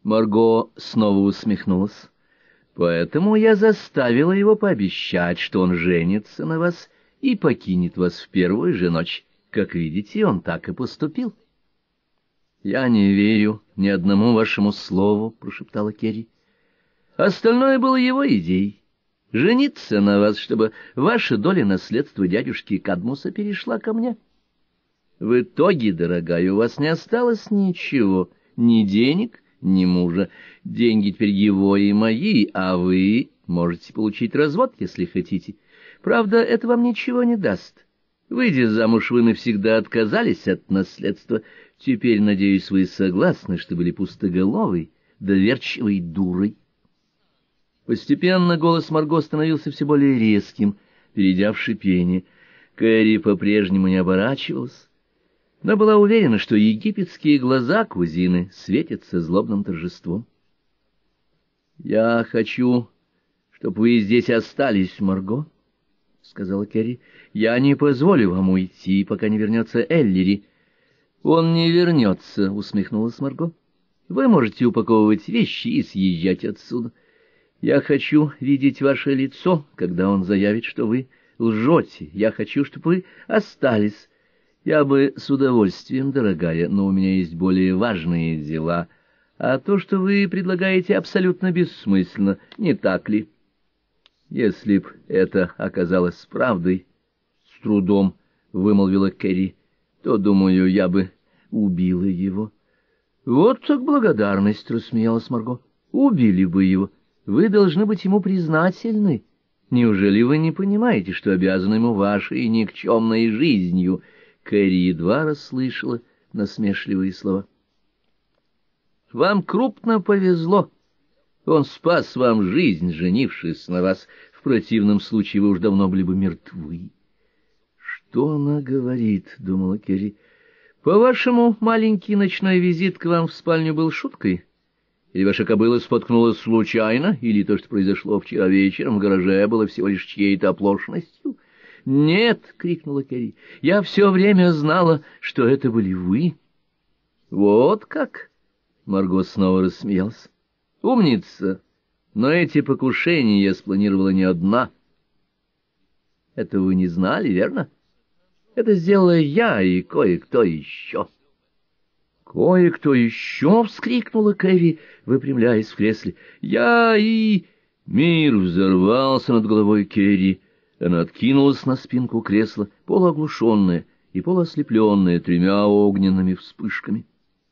Марго снова усмехнулась. Поэтому я заставила его пообещать, что он женится на вас и покинет вас в первую же ночь. Как видите, он так и поступил. — Я не верю ни одному вашему слову, — прошептала Керри. — Остальное было его идеей. Жениться на вас, чтобы ваша доля наследства дядюшки Кадмуса перешла ко мне. В итоге, дорогая, у вас не осталось ничего, ни денег, ни мужа. Деньги теперь его и мои, а вы можете получить развод, если хотите. Правда, это вам ничего не даст. Выйдя замуж, вы навсегда отказались от наследства. Теперь, надеюсь, вы согласны, что были пустоголовой, доверчивой дурой. Постепенно голос Марго становился все более резким, перейдя в шипение. Кэрри по-прежнему не оборачивалась, но была уверена, что египетские глаза кузины светятся злобным торжеством. — Я хочу, чтобы вы здесь остались, Марго, — сказала Керри. — Я не позволю вам уйти, пока не вернется Эллири. — Он не вернется, — усмехнулась Марго. — Вы можете упаковывать вещи и съезжать отсюда. Я хочу видеть ваше лицо, когда он заявит, что вы лжете. Я хочу, чтобы вы остались. Я бы с удовольствием, дорогая, но у меня есть более важные дела. А то, что вы предлагаете, абсолютно бессмысленно, не так ли? Если б это оказалось правдой, — с трудом вымолвила Керри, — то, думаю, я бы убила его. — Вот так благодарность, — рассмеялась Марго. — Убили бы его. Вы должны быть ему признательны. Неужели вы не понимаете, что обязаны ему вашей никчемной жизнью? Кэрри едва расслышала насмешливые слова. — Вам крупно повезло. Он спас вам жизнь, женившись на вас. В противном случае вы уж давно были бы мертвы. — Что она говорит? — думала Керри. — По-вашему, маленький ночной визит к вам в спальню был шуткой? Или ваша кобыла споткнулась случайно? Или то, что произошло вчера вечером в гараже, было всего лишь чьей-то оплошностью? — Нет, — крикнула Керри, — я все время знала, что это были вы. — Вот как? — Марго снова рассмеялась. — Умница! Но эти покушения я спланировала не одна. — Это вы не знали, верно? Это сделала я и кое-кто еще. — Кое-кто еще? — вскрикнула Кэрри, выпрямляясь в кресле. — Я и... Мир взорвался над головой Керри. Она откинулась на спинку кресла, полуоглушенная и полуослепленная тремя огненными вспышками.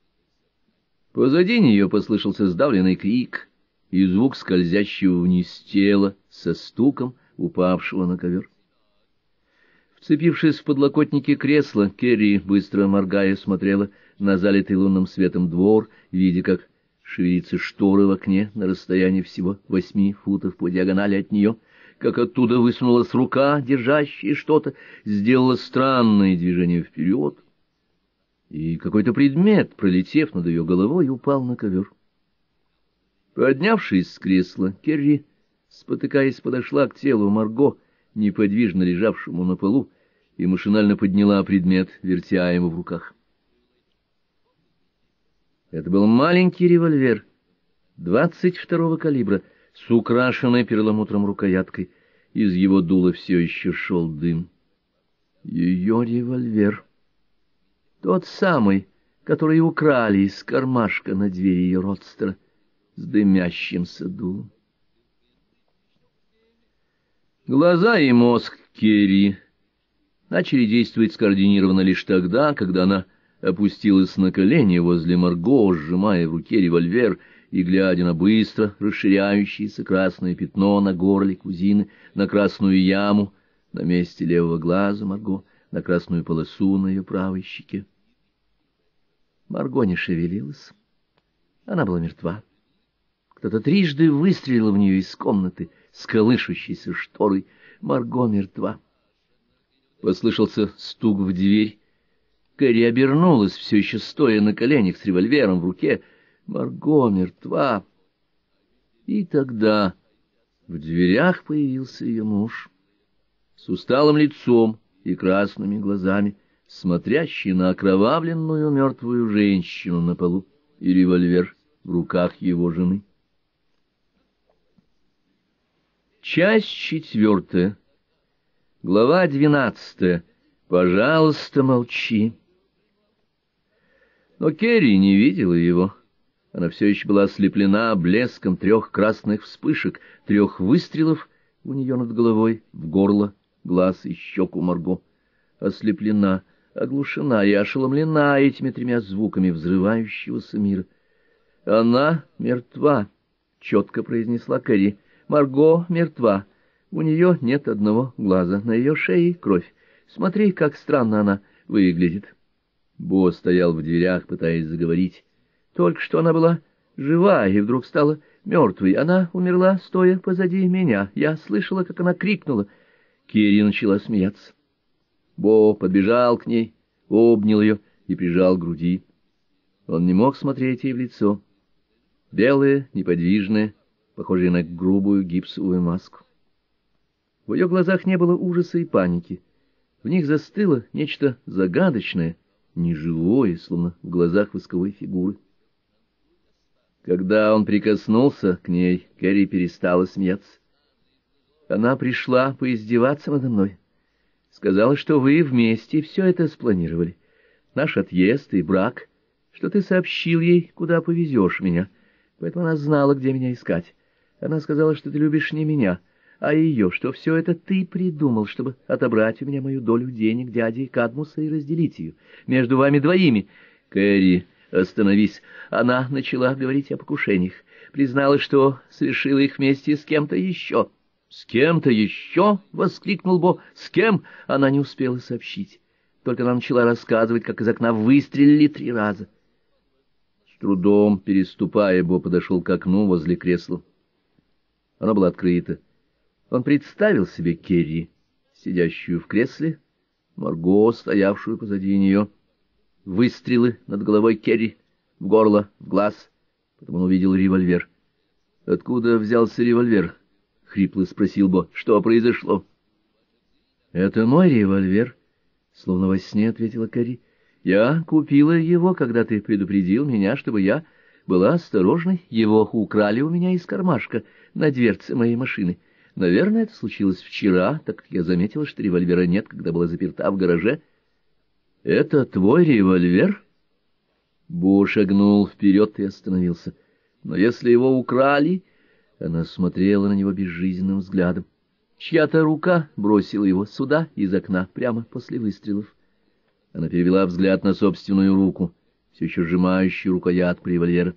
Позади нее послышался сдавленный крик и звук скользящего вниз тела со стуком упавшего на ковер. Вцепившись в подлокотники кресла, Керри, быстро моргая, смотрела на залитый лунным светом двор, видя, как шевелятся шторы в окне на расстоянии всего 8 футов по диагонали от нее, как оттуда высунулась рука, держащая что-то, сделала странное движение вперед, и какой-то предмет, пролетев над ее головой, упал на ковер. Поднявшись с кресла, Керри, спотыкаясь, подошла к телу Марго, неподвижно лежавшему на полу, и машинально подняла предмет, вертя его в руках. Это был маленький револьвер 22-го калибра с украшенной перламутром рукояткой. Из его дула все еще шел дым. Ее револьвер. Тот самый, который украли из кармашка на двери ее родстера с дымящимся дулом. Глаза и мозг Керри начали действовать скоординированно лишь тогда, когда она опустилась на колени возле Марго, сжимая в руке револьвер и глядя на быстро расширяющееся красное пятно на горле кузины, на красную яму на месте левого глаза Марго, на красную полосу на ее правой щеке. Марго не шевелилась. Она была мертва. Кто-то трижды выстрелил в нее из комнаты с колышущейся шторой. Марго мертва. Послышался стук в дверь. Кэрри обернулась, все еще стоя на коленях с револьвером в руке. Марго мертва. И тогда в дверях появился ее муж с усталым лицом и красными глазами, смотрящий на окровавленную мертвую женщину на полу и револьвер в руках его жены. Часть 4. Глава 12. Пожалуйста, молчи. Но Керри не видела его. Она все еще была ослеплена блеском 3 красных вспышек, 3 выстрелов у нее над головой, в горло, глаз и щеку Марго. Ослеплена, оглушена и ошеломлена этими 3 звуками взрывающегося мира. «Она мертва», — четко произнесла Керри. «Марго мертва. У нее нет одного глаза, на ее шее кровь. Смотри, как странно она выглядит». Бо стоял в дверях, пытаясь заговорить. Только что она была жива и вдруг стала мертвой. Она умерла, стоя позади меня. Я слышала, как она крикнула. Керри начала смеяться. Бо подбежал к ней, обнял ее и прижал к груди. Он не мог смотреть ей в лицо. Белое, неподвижное, похожее на грубую гипсовую маску. В ее глазах не было ужаса и паники. В них застыло нечто загадочное, неживое, словно в глазах восковой фигуры. Когда он прикоснулся к ней, Керри перестала смеяться. Она пришла поиздеваться надо мной. Сказала, что вы вместе все это спланировали. Наш отъезд и брак, что ты сообщил ей, куда повезешь меня. Поэтому она знала, где меня искать. Она сказала, что ты любишь не меня, а ее, что все это ты придумал, чтобы отобрать у меня мою долю денег дяди Кадмуса и разделить ее между вами двоими. Керри, остановись. Она начала говорить о покушениях, призналась, что совершила их вместе с кем-то еще. «С кем-то еще?» — воскликнул Бо. «С кем?» — она не успела сообщить. Только она начала рассказывать, как из окна выстрелили 3 раза. С трудом переступая, Бо подошел к окну возле кресла. Оно было открыто. Он представил себе Керри, сидящую в кресле, Марго, стоявшую позади нее. Выстрелы над головой Керри, в горло, в глаз. Потом он увидел револьвер. «Откуда взялся револьвер?» — хрипло спросил Бо. «Что произошло?» «Это мой револьвер», — словно во сне ответила Керри. «Я купила его, когда ты предупредил меня, чтобы я была осторожной. Его украли у меня из кармашка на дверце моей машины. Наверное, это случилось вчера, так как я заметила, что револьвера нет, когда была заперта в гараже». «Это твой револьвер?» Бо шагнул вперед и остановился. «Но если его украли...» Она смотрела на него безжизненным взглядом. Чья-то рука бросила его сюда из окна, прямо после выстрелов. Она перевела взгляд на собственную руку, все еще сжимающую рукоятку револьвера.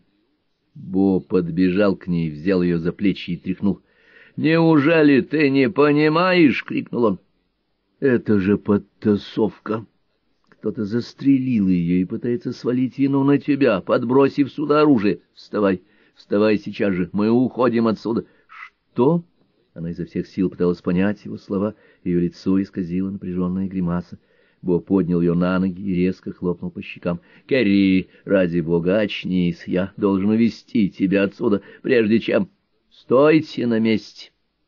Бо подбежал к ней, взял ее за плечи и тряхнул. «Неужели ты не понимаешь?» — крикнул он. «Это же подтасовка. Кто-то застрелил ее и пытается свалить вину на тебя, подбросив сюда оружие. Вставай, вставай сейчас же, мы уходим отсюда». «Что?» Она изо всех сил пыталась понять его слова, ее лицо исказило напряженная гримаса. Бо поднял ее на ноги и резко хлопнул по щекам. «Керри, ради бога, очнись, я должен увезти тебя отсюда, прежде чем...» «Стойте на месте!»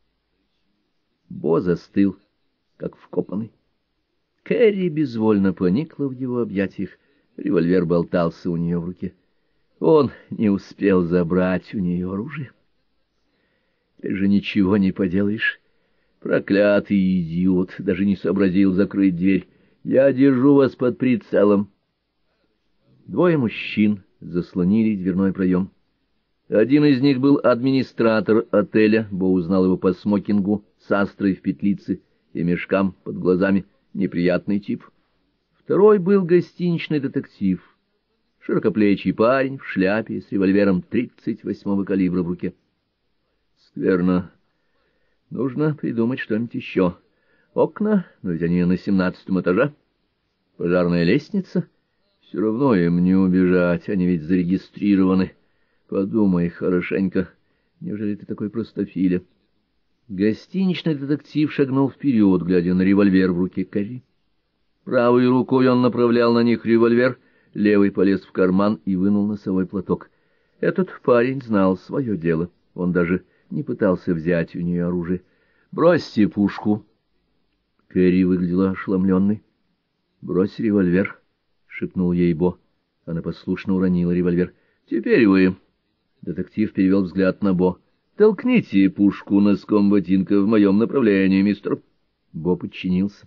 Бо застыл, как вкопанный. Керри безвольно поникла в его объятиях. Револьвер болтался у нее в руке. Он не успел забрать у нее оружие. «Ты же ничего не поделаешь. Проклятый идиот, даже не сообразил закрыть дверь. Я держу вас под прицелом». 2 мужчин заслонили дверной проем. Один из них был администратор отеля, Бо узнал его по смокингу с астрой в петлице и мешкам под глазами. Неприятный тип. Второй был гостиничный детектив, широкоплечий парень в шляпе с револьвером 38-го калибра в руке. Скверно. Нужно придумать что-нибудь еще. Окна, но ведь они на 17-м этаже. Пожарная лестница. Все равно им не убежать, они ведь зарегистрированы. Подумай хорошенько. Неужели ты такой простофиля? Гостиничный детектив шагнул вперед, глядя на револьвер в руке Керри. Правой рукой он направлял на них револьвер, левый полез в карман и вынул носовой платок. Этот парень знал свое дело. Он даже не пытался взять у нее оружие. «Бросьте пушку!» Керри выглядела ошеломленной. «Брось револьвер!» — шепнул ей Бо. Она послушно уронила револьвер. «Теперь вы!» Детектив перевел взгляд на Бо. «Толкните пушку носком ботинка в моем направлении, мистер». Бо подчинился.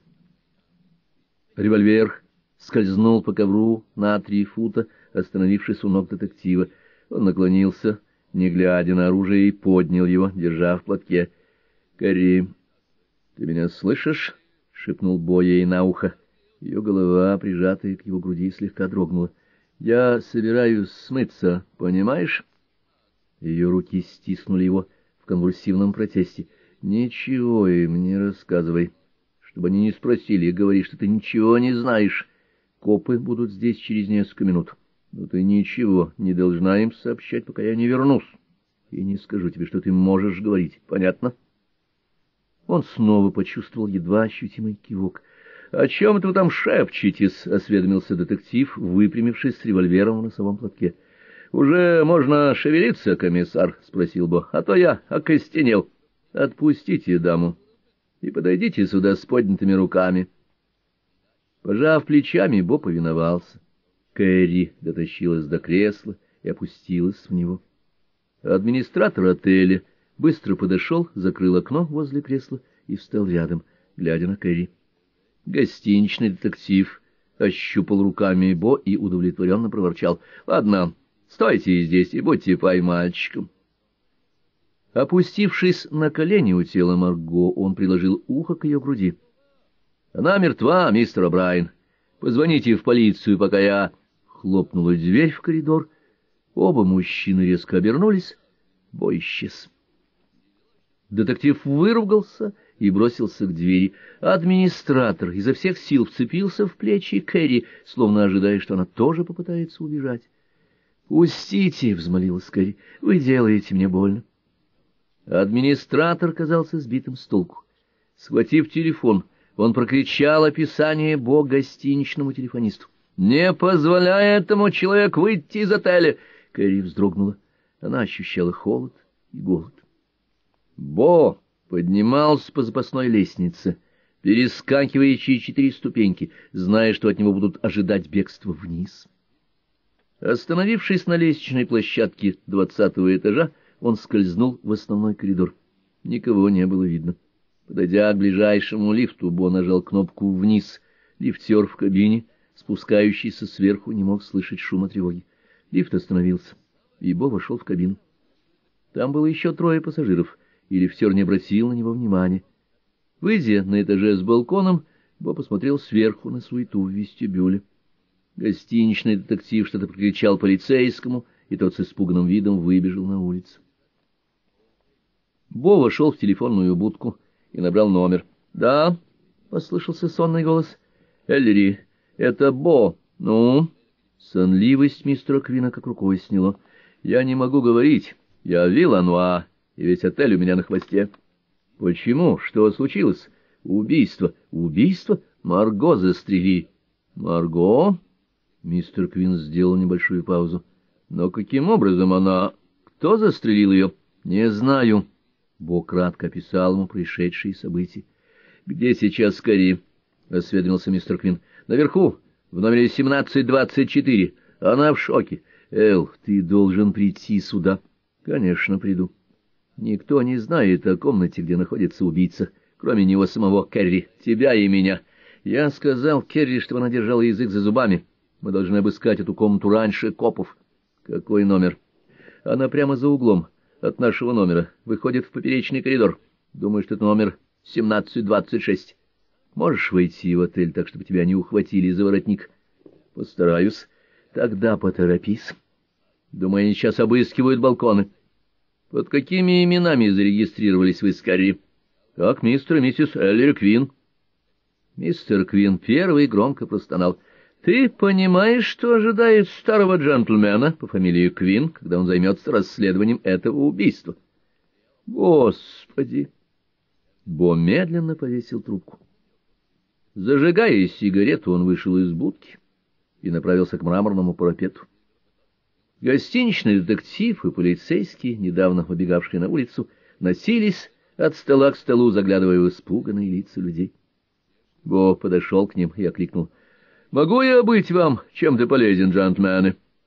Револьвер скользнул по ковру на 3 фута, остановившись у ног детектива. Он наклонился, не глядя на оружие, и поднял его, держа в платке. «Кэрри, ты меня слышишь?» — шепнул Бо ей на ухо. Ее голова, прижатая к его груди, слегка дрогнула. «Я собираюсь смыться, понимаешь?» Ее руки стиснули его в конвульсивном протесте. «Ничего им не рассказывай. Чтобы они не спросили, говори, что ты ничего не знаешь. Копы будут здесь через несколько минут. Но ты ничего не должна им сообщать, пока я не вернусь. И не скажу тебе, что ты можешь говорить. Понятно?» Он снова почувствовал едва ощутимый кивок. — О чем это вы там шепчетесь? — осведомился детектив, выпрямившись с револьвером в носовом платке. — Уже можно шевелиться, комиссар? — спросил Бо. — А то я окостенел. — Отпустите даму и подойдите сюда с поднятыми руками. Пожав плечами, Бо повиновался. Кэрри дотащилась до кресла и опустилась в него. Администратор отеля быстро подошел, закрыл окно возле кресла и встал рядом, глядя на Кэрри. Гостиничный детектив ощупал руками Бо и удовлетворенно проворчал: — Ладно, стойте здесь и будьте поймальчиком. Опустившись на колени у тела Марго, он приложил ухо к ее груди. — Она мертва, мистер О'Брайен. Позвоните в полицию, пока я... Хлопнула дверь в коридор. Оба мужчины резко обернулись. Бо исчез. Детектив выругался и бросился к двери. Администратор изо всех сил вцепился в плечи Кэрри, словно ожидая, что она тоже попытается убежать. — Пустите, — взмолилась Кэрри, — вы делаете мне больно. Администратор казался сбитым с толку. Схватив телефон, он прокричал описание Бо гостиничному телефонисту. — Не позволяй этому человеку выйти из отеля! Кэрри вздрогнула. Она ощущала холод и голод. Бо поднимался по запасной лестнице, перескакивая через 4 ступеньки, зная, что от него будут ожидать бегства вниз. Остановившись на лестничной площадке 20-го этажа, он скользнул в основной коридор. Никого не было видно. Подойдя к ближайшему лифту, Бо нажал кнопку «Вниз». Лифтер в кабине, спускающийся сверху, не мог слышать шума тревоги. Лифт остановился, и Бо вошел в кабину. Там было еще 3 пассажиров, и лифтер не обратил на него внимания. Выйдя на этаже с балконом, Бо посмотрел сверху на суету в вестибюле. Гостиничный детектив что-то прокричал полицейскому, и тот с испуганным видом выбежал на улицу. Бо вошел в телефонную будку и набрал номер. — Да, — послышался сонный голос. — Эллири, это Бо. Ну? Сонливость мистера Квина как рукой сняло. — Я не могу говорить. Я Виллануа, и весь отель у меня на хвосте. — Почему? Что случилось? — Убийство. — Убийство? Марго застрели. — Марго? Мистер Квин сделал небольшую паузу. — Но каким образом она... Кто застрелил ее? — Не знаю. Бо кратко описал ему происшедшие события. — Где сейчас Кэрри? — осведомился мистер Квин. — Наверху, в номере 1724. Она в шоке. — Эл, ты должен прийти сюда. — Конечно, приду. Никто не знает о комнате, где находится убийца, кроме него самого, Кэрри, тебя и меня. Я сказал Кэрри, чтобы она держала язык за зубами. Мы должны обыскать эту комнату раньше копов. — Какой номер? — Она прямо за углом от нашего номера, выходит в поперечный коридор. Думаю, что это номер 1726. Можешь войти в отель так, чтобы тебя не ухватили за воротник? — Постараюсь. Тогда поторопись. Думаю, они сейчас обыскивают балконы. — Под какими именами зарегистрировались вы с Кэрри? — Как мистер и миссис Эллири Квин. Мистер Квин первый громко простонал. — Ты понимаешь, что ожидает старого джентльмена по фамилии Квин, когда он займется расследованием этого убийства? — Господи! Бо медленно повесил трубку. Зажигая сигарету, он вышел из будки и направился к мраморному парапету. Гостиничный детектив и полицейские, недавно убегавшие на улицу, носились от стола к столу, заглядывая в испуганные лица людей. Бо подошел к ним и окликнул: — Могу я быть вам чем-то полезен, джентльмены?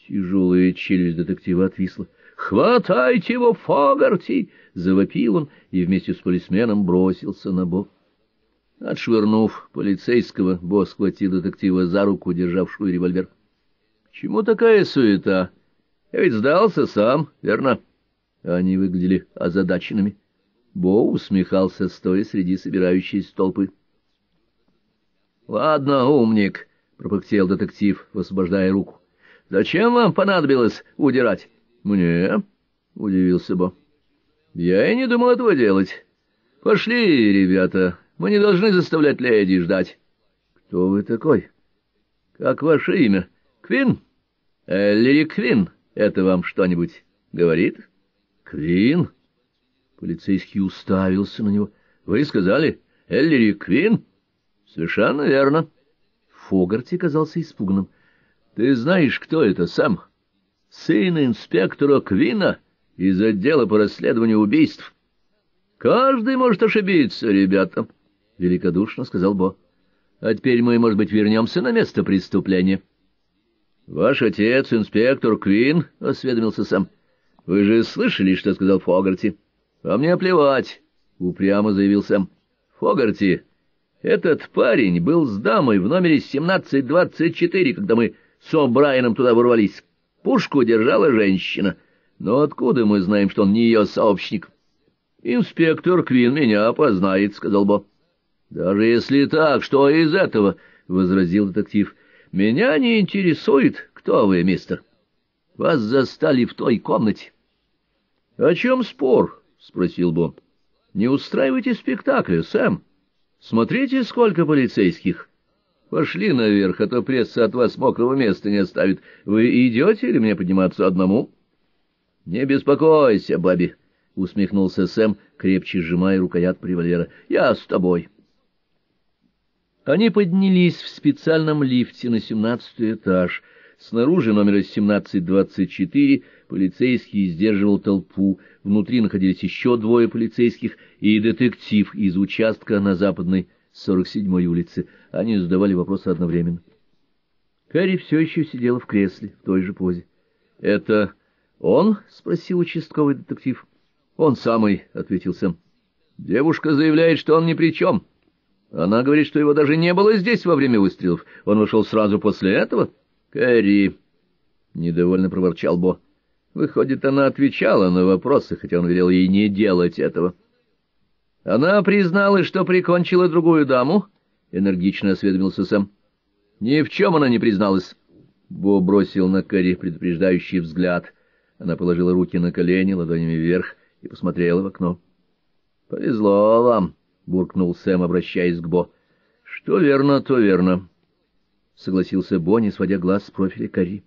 Тяжелая челюсть детектива отвисла. «Хватайте его, Фогарти!» — завопил он и вместе с полисменом бросился на Бо. Отшвырнув полицейского, Бо схватил детектива за руку, державшую револьвер. — К чему такая суета? Я ведь сдался сам, верно? Они выглядели озадаченными. Бо усмехался, стоя среди собирающейся толпы. — Ладно, умник, — пропыхтел детектив, высвобождая руку. — Зачем вам понадобилось удирать? — Мне? — удивился Бо. — Я и не думал этого делать. Пошли, ребята. Мы не должны заставлять леди ждать. — Кто вы такой? — Как ваше имя? — Квин? — Эллири Квин. Это вам что-нибудь говорит? — Квин? Полицейский уставился на него. — Вы сказали Эллири Квин? — Совершенно верно. Фогарти казался испуганным. — Ты знаешь, кто это, Сэм? — Сын инспектора Квина из отдела по расследованию убийств. — Каждый может ошибиться, ребята, — великодушно сказал Бо. — А теперь мы, может быть, вернемся на место преступления. — Ваш отец, инспектор Квин, — осведомился Сэм. — Вы же слышали, что сказал Фогарти? — А мне плевать, — упрямо заявил Сэм. — Фогарти, этот парень был с дамой в номере 1724, когда мы с О'Брайеном туда ворвались. Пушку держала женщина. Но откуда мы знаем, что он не ее сообщник? — Инспектор Квин меня опознает, — сказал Бо. — Даже если так, что из этого? — возразил детектив. — Меня не интересует, кто вы, мистер. Вас застали в той комнате. — О чем спор? — спросил Бо. — Не устраивайте спектакля, Сэм. Смотрите, сколько полицейских. Пошли наверх, а то пресса от вас мокрого места не оставит. Вы идете или мне подниматься одному? — Не беспокойся, Бобби, — усмехнулся Сэм, крепче сжимая рукоять револьвера. — Я с тобой. Они поднялись в специальном лифте на 17-й этаж. Снаружи номера 1724 полицейский сдерживал толпу. Внутри находились еще двое полицейских и детектив из участка на западной 47-й улице. Они задавали вопросы одновременно. Кэрри все еще сидела в кресле, в той же позе. — Это он? — спросил участковый детектив. — Он самый, — ответил Сэм. — Девушка заявляет, что он ни при чем. Она говорит, что его даже не было здесь во время выстрелов. Он вышел сразу после этого. — Кэрри, — недовольно проворчал Бо. Выходит, она отвечала на вопросы, хотя он велел ей не делать этого. — Она призналась, что прикончила другую даму? — энергично осведомился Сэм. — Ни в чем она не призналась. Бо бросил на Кэрри предупреждающий взгляд. Она положила руки на колени, ладонями вверх, и посмотрела в окно. — Повезло вам, — буркнул Сэм, обращаясь к Бо. — Что верно, то верно, — согласился Бо, не сводя глаз с профиля Кэрри.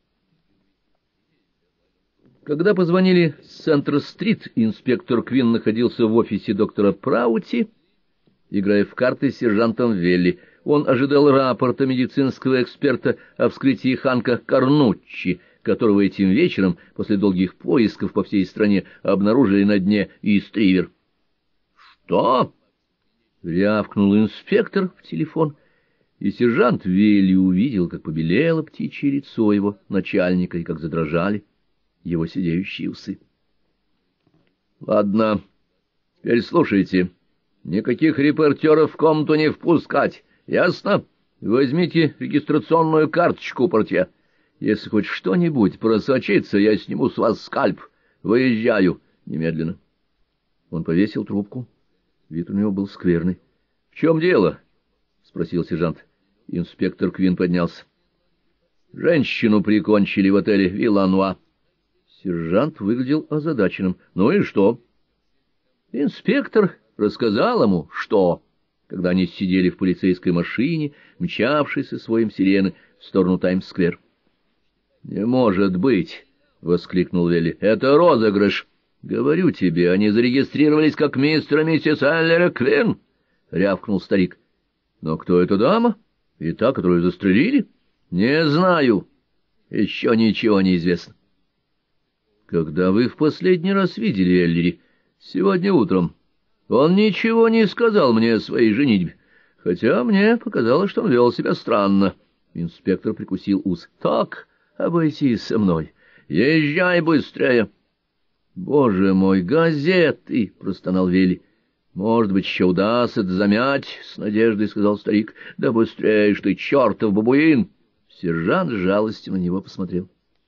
Когда позвонили с Центр-стрит, инспектор Квин находился в офисе доктора Праути, играя в карты с сержантом Велли. Он ожидал рапорта медицинского эксперта о вскрытии Ханка Карнуччи, которого этим вечером, после долгих поисков по всей стране, обнаружили на дне Истривер. — Что? — рявкнул инспектор в телефон, и сержант Велли увидел, как побелело птичье лицо его начальника и как задрожали его сидеющие усы. — Ладно, теперь слушайте. Никаких репортеров в комнату не впускать. Ясно? Возьмите регистрационную карточку у портье. Если хоть что-нибудь просочится, я сниму с вас скальп. Выезжаю немедленно. Он повесил трубку. Вид у него был скверный. — В чем дело? — спросил сержант. Инспектор Квин поднялся. — Женщину прикончили в отеле «Виллануа». Сержант выглядел озадаченным. — Ну и что? Инспектор рассказал ему, что, когда они сидели в полицейской машине, мчавшейся своим сирены в сторону Таймс-сквер. — Не может быть! — воскликнул Велли. — Это розыгрыш! Говорю тебе, они зарегистрировались как мистер и миссис Эллири Квин! — рявкнул старик. — Но кто эта дама? И та, которую застрелили? — Не знаю. Еще ничего не известно. — Когда вы в последний раз видели Эллири? — Сегодня утром. Он ничего не сказал мне о своей женитьбе, хотя мне показалось, что он вел себя странно. Инспектор прикусил ус. — Так, обойтись со мной. Езжай быстрее. — Боже мой, газеты! — простонал Вилли. — Может быть, еще удастся это замять, — с надеждой сказал старик. — Да быстрее ж ты, чертов бабуин! Сержант с жалостью на него посмотрел.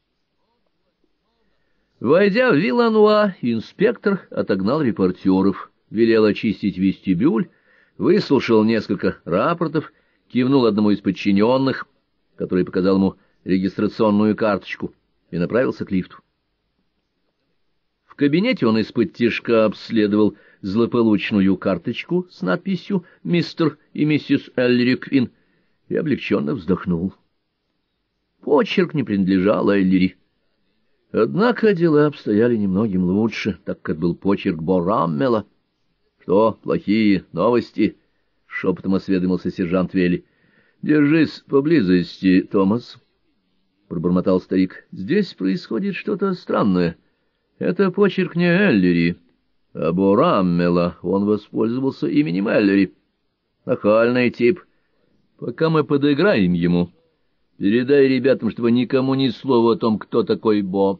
Войдя в Виллануа, инспектор отогнал репортеров, велел очистить вестибюль, выслушал несколько рапортов, кивнул одному из подчиненных, который показал ему регистрационную карточку, и направился к лифту. В кабинете он исподтишка обследовал злополучную карточку с надписью «Мистер и миссис Эллери Квин» и облегченно вздохнул. Почерк не принадлежал Эллери. Однако дела обстояли немногим лучше, так как был почерк Бо Раммела. — Что, плохие новости? — шепотом осведомился сержант Вилли. — Держись поблизости, Томас, — пробормотал старик. — Здесь происходит что-то странное. Это почерк не Эллери, а Бо Раммела. Он воспользовался именем Эллери. Нахальный тип. Пока мы подыграем ему, передай ребятам, чтобы никому ни слова о том, кто такой Бо.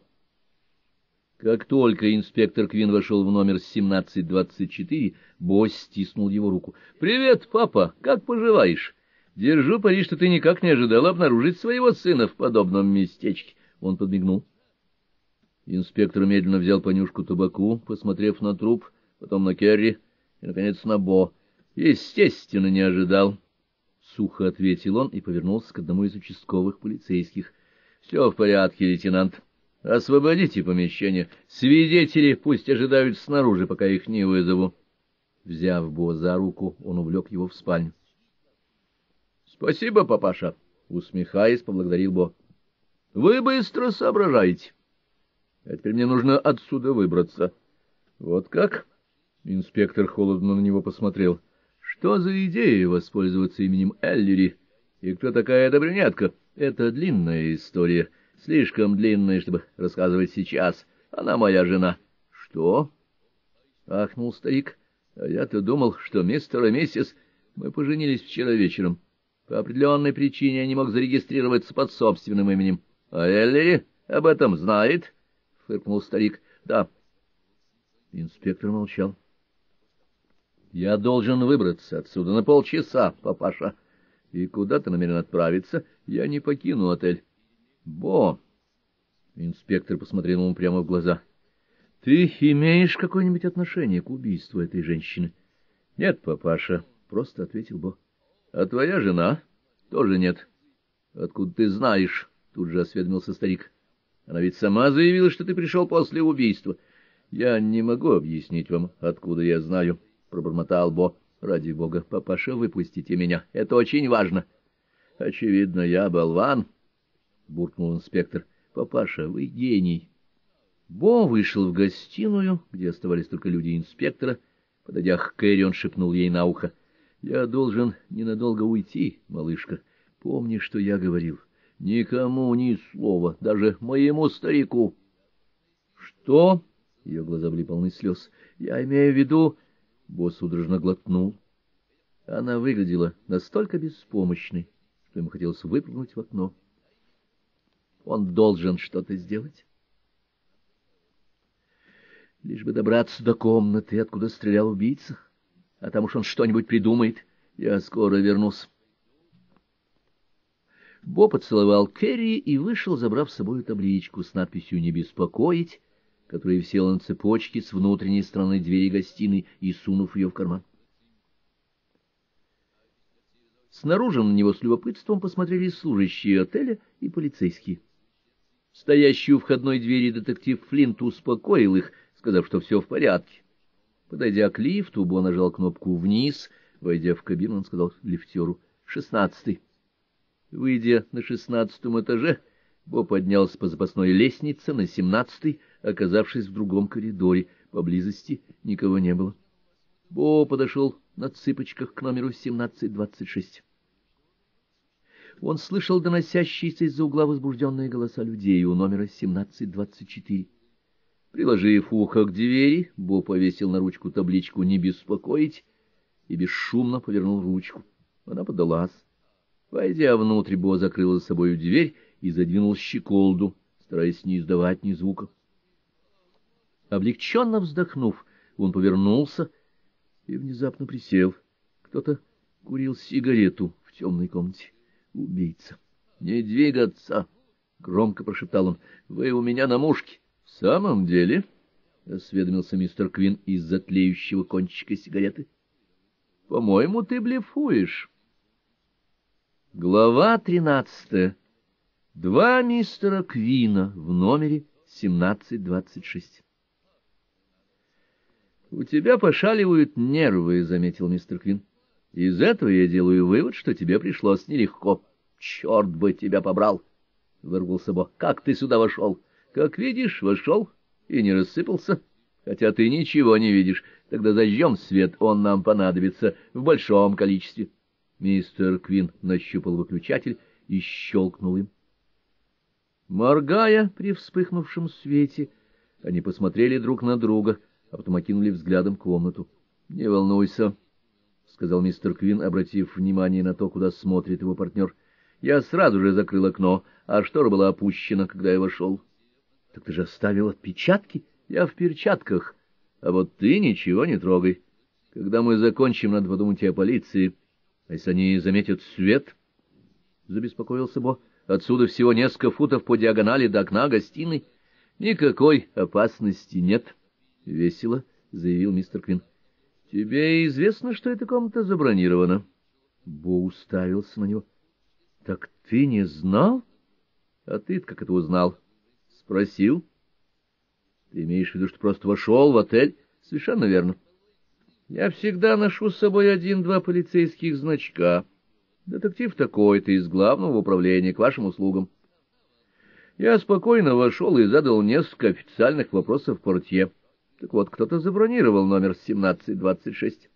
Как только инспектор Квин вошел в номер 1724, Бо стиснул его руку. — Привет, папа, как поживаешь? Держу пари, что ты никак не ожидал обнаружить своего сына в подобном местечке. Он подмигнул. Инспектор медленно взял понюшку табаку, посмотрев на труп, потом на Керри и, наконец, на Бо. — Естественно, не ожидал. Сухо ответил он и повернулся к одному из участковых полицейских. — Все в порядке, лейтенант. Освободите помещение. Свидетели пусть ожидают снаружи, пока их не вызову. Взяв Бо за руку, он увлек его в спальню. — Спасибо, папаша, — усмехаясь, поблагодарил Бо. — Вы быстро соображаете. А теперь мне нужно отсюда выбраться. — Вот как? — инспектор холодно на него посмотрел. — Что за идея воспользоваться именем Эллери? И кто такая эта брюнетка? Это длинная история, слишком длинная, чтобы рассказывать сейчас. Она моя жена. — Что? — ахнул старик. — А я-то думал, что мистер и миссис... Мы поженились вчера вечером. По определенной причине я не мог зарегистрироваться под собственным именем. — А Эллери об этом знает? — фыркнул старик. — Да. Инспектор молчал. — Я должен выбраться отсюда на полчаса, папаша. И куда ты намерен отправиться? Я не покину отель. — Бо! Инспектор посмотрел ему прямо в глаза. — Ты имеешь какое-нибудь отношение к убийству этой женщины? — Нет, папаша, — просто ответил Бо. — А твоя жена? — Тоже нет. — Откуда ты знаешь? — тут же осведомился старик. — Она ведь сама заявила, что ты пришел после убийства. — Я не могу объяснить вам, откуда я знаю, — пробормотал Бо. — Ради бога, папаша, выпустите меня. Это очень важно. — Очевидно, я болван, — буркнул инспектор. — Папаша, вы гений. Бо вышел в гостиную, где оставались только люди инспектора. Подойдя к Кэрри, он шепнул ей на ухо. — Я должен ненадолго уйти, малышка. Помни, что я говорил. Никому ни слова, даже моему старику. — Что? — ее глаза были полны слез. — Я имею в виду... Бо судорожно глотнул. Она выглядела настолько беспомощной, что ему хотелось выпрыгнуть в окно. Он должен что-то сделать. Лишь бы добраться до комнаты, откуда стрелял убийца, а там уж он что-нибудь придумает. Я скоро вернусь. Бо поцеловал Керри и вышел, забрав с собой табличку с надписью «Не беспокоить», которая висела на цепочке с внутренней стороны двери гостиной, и сунув ее в карман. Снаружи на него с любопытством посмотрели служащие отеля и полицейские. Стоящий у входной двери детектив Флинт успокоил их, сказав, что все в порядке. Подойдя к лифту, Бо нажал кнопку «Вниз». Войдя в кабину, он сказал лифтеру «16». Выйдя на 16-м этаже, Бо поднялся по запасной лестнице на 17-й, оказавшись в другом коридоре. Поблизости никого не было. Бо подошел на цыпочках к номеру 1726. Он слышал доносящиеся из-за угла возбужденные голоса людей у номера 1724. Приложив ухо к двери, Бо повесил на ручку табличку «Не беспокоить» и бесшумно повернул ручку. Она подалась. Войдя внутрь, Бо закрыл за собою дверь и задвинул щеколду, стараясь не издавать ни звука. Облегченно вздохнув, он повернулся и внезапно присел. Кто-то курил сигарету в темной комнате. Убийца. — Не двигаться! — громко прошептал он. — Вы у меня на мушке. — В самом деле? — осведомился мистер Квин из-за тлеющего кончика сигареты. — По-моему, ты блефуешь. Глава 13. Два мистера Квина в номере 1726. — У тебя пошаливают нервы, — заметил мистер Квин. — Из этого я делаю вывод, что тебе пришлось нелегко. — Черт бы тебя побрал! — вырвался Бо. — Как ты сюда вошел? — Как видишь, вошел и не рассыпался. Хотя ты ничего не видишь. Тогда зажжем свет, он нам понадобится в большом количестве. Мистер Квин нащупал выключатель и щелкнул им. Моргая при вспыхнувшем свете, они посмотрели друг на друга, а потом окинули взглядом комнату. — Не волнуйся, — сказал мистер Квин, обратив внимание на то, куда смотрит его партнер. — Я сразу же закрыл окно, а штора была опущена, когда я вошел. — Так ты же оставил отпечатки? — Я в перчатках, а вот ты ничего не трогай. Когда мы закончим, надо подумать и о полиции. А если они заметят свет? — забеспокоился Бо. — Отсюда всего несколько футов по диагонали до окна гостиной. — Никакой опасности нет, — весело заявил мистер Квин. — Тебе известно, что эта комната забронирована? Бо уставился на него. — Так ты не знал? — А ты как это узнал? — Спросил. — Ты имеешь в виду, что просто вошел в отель? — Совершенно верно. Я всегда ношу с собой 1-2 полицейских значка. Детектив такой-то из главного управления, к вашим услугам. Я спокойно вошел и задал несколько официальных вопросов портье. Так вот, кто-то забронировал номер 1726.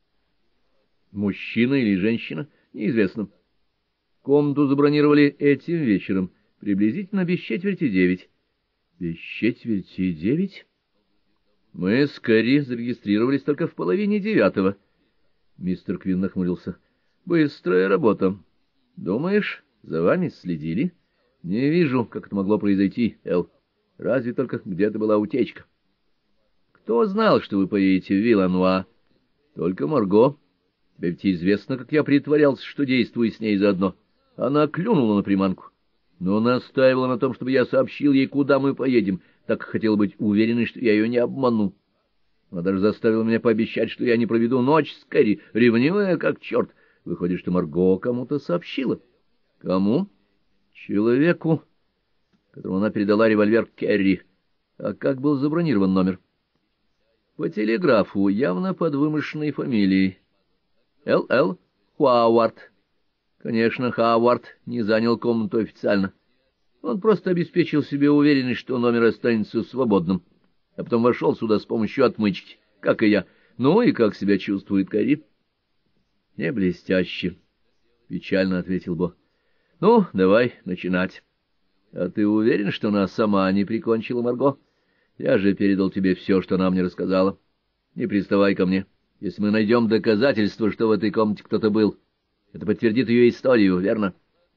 Мужчина или женщина? Неизвестно. Комнату забронировали этим вечером, приблизительно без четверти 9. Без четверти 9? Мы с Кэрри зарегистрировались только в половине 9. Мистер Квин нахмурился. Быстрая работа. Думаешь, за вами следили? Не вижу, как это могло произойти, Эл. Разве только где-то была утечка. Кто знал, что вы поедете в Виллануа? Только Марго. Тебе ведь известно, как я притворялся, что действую с ней заодно. Она клюнула на приманку, но настаивала на том, чтобы я сообщил ей, куда мы поедем, так как хотела быть уверенной, что я ее не обману. Она даже заставила меня пообещать, что я не проведу ночь с Кэрри, ревнивая как черт. Выходит, что Марго кому-то сообщила. Кому? Человеку, которому она передала револьвер Керри. А как был забронирован номер? По телеграфу, явно под вымышленной фамилией. Л.Л. Хауард. Конечно, Хауард не занял комнату официально. Он просто обеспечил себе уверенность, что номер останется свободным, а потом вошел сюда с помощью отмычки, как и я. Ну и как себя чувствует Кэрри? — Не блестяще, — печально ответил Бо. — Ну, давай начинать. — А ты уверен, что она сама не прикончила Марго? Я же передал тебе все, что она мне рассказала. Не приставай ко мне. Если мы найдем доказательства, что в этой комнате кто-то был, это подтвердит ее историю, верно?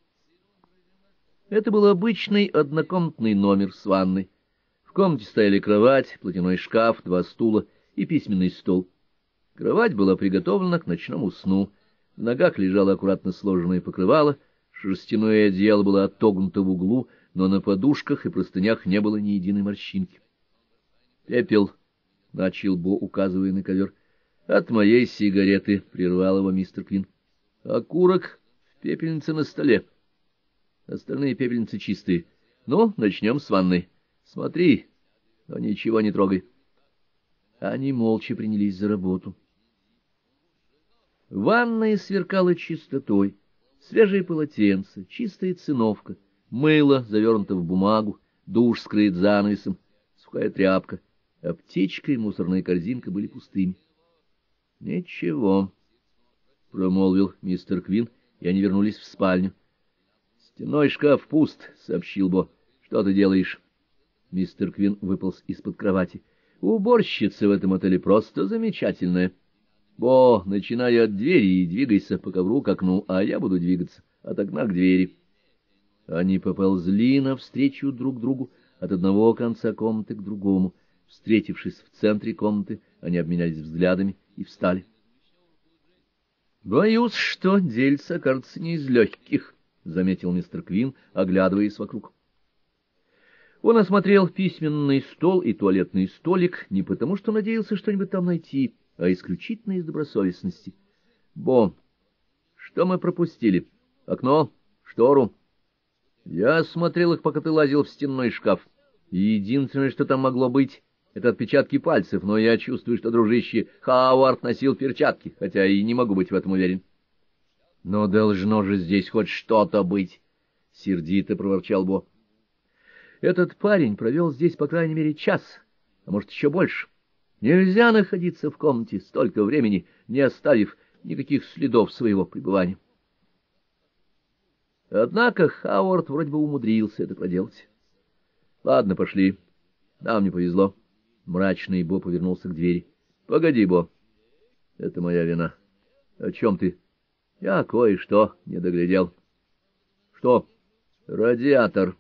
Это был обычный однокомнатный номер с ванной. В комнате стояли кровать, платяной шкаф, 2 стула и письменный стол. Кровать была приготовлена к ночному сну. В ногах лежало аккуратно сложенное покрывало, шерстяное одеяло было отогнуто в углу, но на подушках и простынях не было ни единой морщинки. «Пепел», — начал Бо, указывая на ковер. «От моей сигареты», — прервал его мистер Квин. «Окурок в пепельнице на столе. Остальные пепельницы чистые. Ну, начнем с ванной. Смотри, но ничего не трогай». Они молча принялись за работу. Ванная сверкала чистотой. Свежие полотенца, чистая циновка, мыло завернуто в бумагу, душ скрыт занавесом, сухая тряпка, аптечка и мусорная корзинка были пустыми. — Ничего, — промолвил мистер Квин, и они вернулись в спальню. — Стенной шкаф пуст, — сообщил Бо. — Что ты делаешь? Мистер Квин выполз из-под кровати. — Уборщица в этом отеле просто замечательная. Бо, начинай от двери и двигайся по ковру к окну, а я буду двигаться от окна к двери. Они поползли навстречу друг другу от одного конца комнаты к другому. Встретившись в центре комнаты, они обменялись взглядами и встали. — Боюсь, что дельце окажется не из легких, — заметил мистер Квин, оглядываясь вокруг. Он осмотрел письменный стол и туалетный столик не потому, что надеялся что-нибудь там найти, а исключительно из добросовестности. — Бо, что мы пропустили? Окно? Штору? Я осмотрел их, пока ты лазил в стенной шкаф. Единственное, что там могло быть, — это отпечатки пальцев, но я чувствую, что дружище Хауард носил перчатки, хотя и не могу быть в этом уверен. — Но должно же здесь хоть что-то быть, — сердито проворчал Бо. — Этот парень провел здесь, по крайней мере, час, а может, еще больше. Нельзя находиться в комнате столько времени, не оставив никаких следов своего пребывания. Однако Хауард вроде бы умудрился это проделать. — Ладно, пошли. Нам не повезло. Мрачный Бо повернулся к двери. — Погоди, Бо. — Это моя вина. — О чем ты? — Я кое-что не доглядел. — Что? — Радиатор.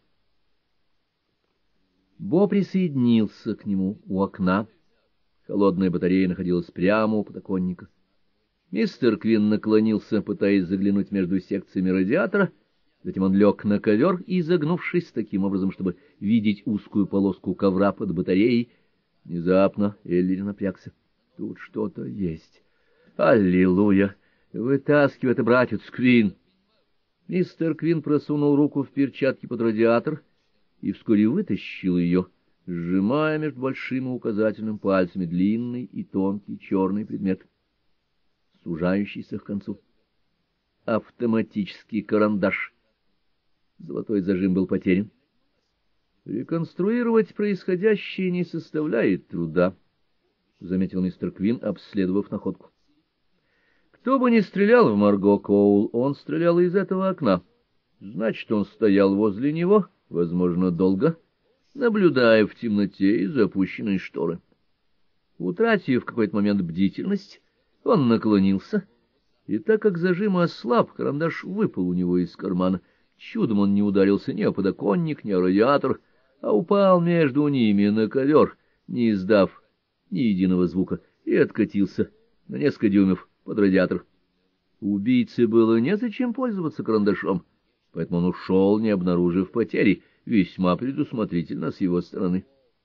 Бо присоединился к нему у окна. Холодная батарея находилась прямо у подоконника. Мистер Квин наклонился, пытаясь заглянуть между секциями радиатора. Затем он лег на ковер, изогнувшись таким образом, чтобы видеть узкую полоску ковра под батареей. Внезапно Эллири напрягся. Тут что-то есть. Аллилуйя! Вытаскивай это, братец Квин! Мистер Квин просунул руку в перчатки под радиатор и вскоре вытащил ее, сжимая между большим и указательным пальцами длинный и тонкий черный предмет, сужающийся к концу. Автоматический карандаш. Золотой зажим был потерян. Реконструировать происходящее не составляет труда, — заметил мистер Квин, обследовав находку. Кто бы ни стрелял в Марго Коул, он стрелял из этого окна. Значит, он стоял возле него, возможно, долго, наблюдая в темноте из опущенной шторы. Утратив в какой-то момент бдительность, он наклонился, и так как зажим ослаб, карандаш выпал у него из кармана. Чудом он не ударился ни о подоконник, ни о радиатор, а упал между ними на ковер, не издав ни единого звука, и откатился на несколько дюймов под радиатор. Убийце было незачем пользоваться карандашом, поэтому он ушел, не обнаружив потери, весьма предусмотрительно с его стороны.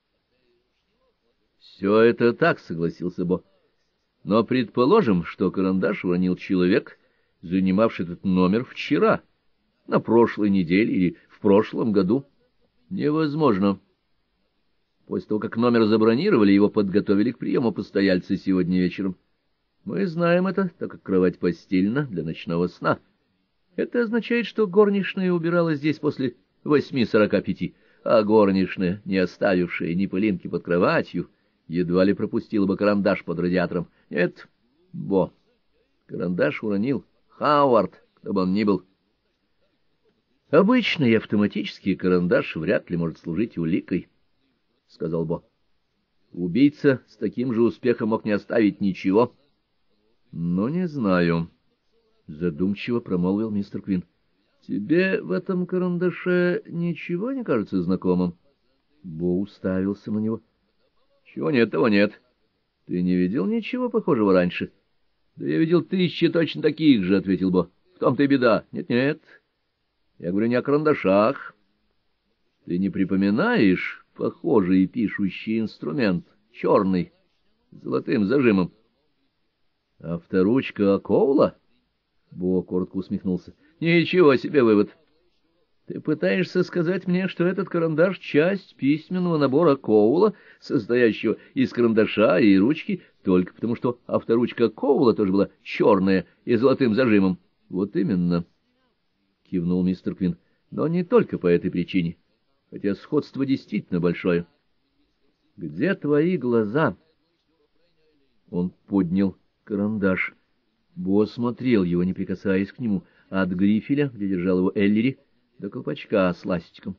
— Все это так, — согласился Бо. — Но предположим, что карандаш уронил человек, занимавший этот номер вчера, на прошлой неделе или в прошлом году. Невозможно. После того, как номер забронировали, его подготовили к приему постояльца сегодня вечером. Мы знаем это, так как кровать постельна для ночного сна. Это означает, что горничная убирала здесь после 8:45, а горничная, не оставившая ни пылинки под кроватью, едва ли пропустила бы карандаш под радиатором. Нет, Бо, карандаш уронил Хауард, кто бы он ни был. Обычный автоматический карандаш вряд ли может служить уликой, — сказал Бо. Убийца с таким же успехом мог не оставить ничего. — Ну, не знаю, — задумчиво промолвил мистер Квин. — Тебе в этом карандаше ничего не кажется знакомым? Бо уставился на него. — Чего нет, того нет. Ты не видел ничего похожего раньше? — Да я видел 1000 точно таких же, — ответил Бо. — В том-то и беда. Нет-нет. Я говорю не о карандашах. Ты не припоминаешь похожий пишущий инструмент, черный, с золотым зажимом? Авторучка Коула? Бо коротко усмехнулся. Ничего себе вывод. Ты пытаешься сказать мне, что этот карандаш — часть письменного набора Коула, состоящего из карандаша и ручки, только потому что авторучка Коула тоже была черная и с золотым зажимом? Вот именно. — кивнул мистер Квин. — Но не только по этой причине, хотя сходство действительно большое. — Где твои глаза? Он поднял карандаш. Бо смотрел его, не прикасаясь к нему, от грифеля, где держал его Эллири, до колпачка с ластиком.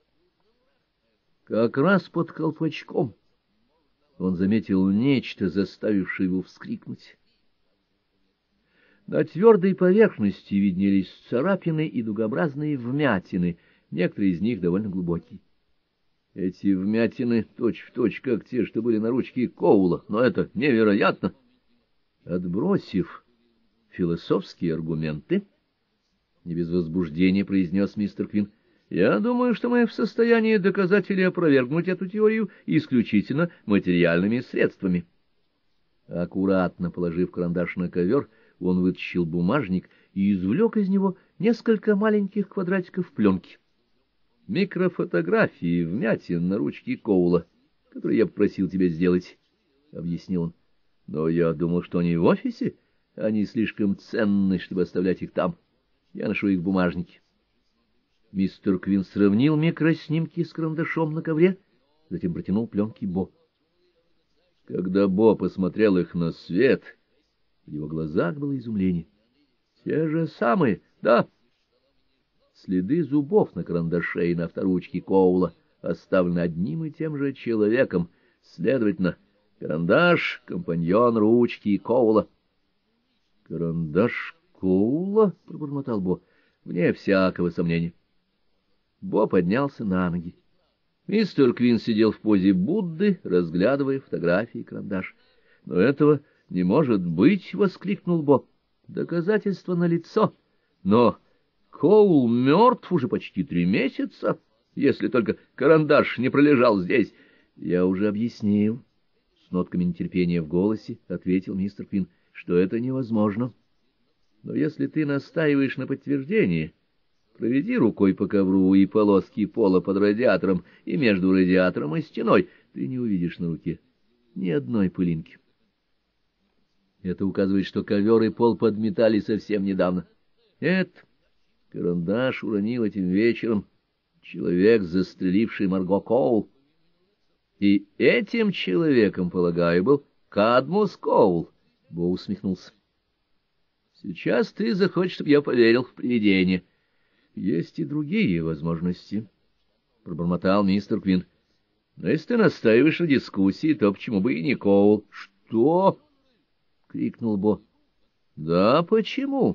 Как раз под колпачком он заметил нечто, заставившее его вскрикнуть. На твердой поверхности виднелись царапины и дугообразные вмятины, некоторые из них довольно глубокие. Эти вмятины точь-в-точь, как те, что были на ручке Коула, но это невероятно. Отбросив философские аргументы, не без возбуждения произнес мистер Квин, я думаю, что мы в состоянии доказать или опровергнуть эту теорию исключительно материальными средствами. Аккуратно положив карандаш на ковер, он вытащил бумажник и извлек из него несколько маленьких квадратиков пленки. Микрофотографии вмятин на ручке Коула, которые я попросил тебя сделать, — объяснил он. Но я думал, что они в офисе, они слишком ценны, чтобы оставлять их там. Я ношу их в бумажнике. Мистер Квин сравнил микроснимки с карандашом на ковре, затем протянул пленки Бо. Когда Бо посмотрел их на свет, в его глазах было изумление. — Те же самые, да? Следы зубов на карандаше и на авторучке Коула оставлены одним и тем же человеком. Следовательно, карандаш — компаньон ручки Коула. — Карандаш Коула? — пробормотал Бо. — Вне всякого сомнения. Бо поднялся на ноги. Мистер Квин сидел в позе Будды, разглядывая фотографии и карандаш. — Но этого не может быть! — воскликнул Бо. — Доказательство налицо. Но Коул мертв уже почти 3 месяца, если только карандаш не пролежал здесь. — Я уже объяснил, — с нотками нетерпения в голосе ответил мистер Квин, — что это невозможно. Но если ты настаиваешь на подтверждении, проведи рукой по ковру и полоски пола под радиатором и между радиатором и стеной, ты не увидишь на руке ни одной пылинки. Это указывает, что ковер и пол подметали совсем недавно. Нет, карандаш уронил этим вечером человек, застреливший Марго Коул. И этим человеком, полагаю, был Кадмус Коул. Бо усмехнулся. Сейчас ты захочешь, чтобы я поверил в привидение. Есть и другие возможности, — пробормотал мистер Квин. Но если ты настаиваешь на дискуссии, то почему бы и не Коул? — Что? — крикнул Бо. — Да, почему?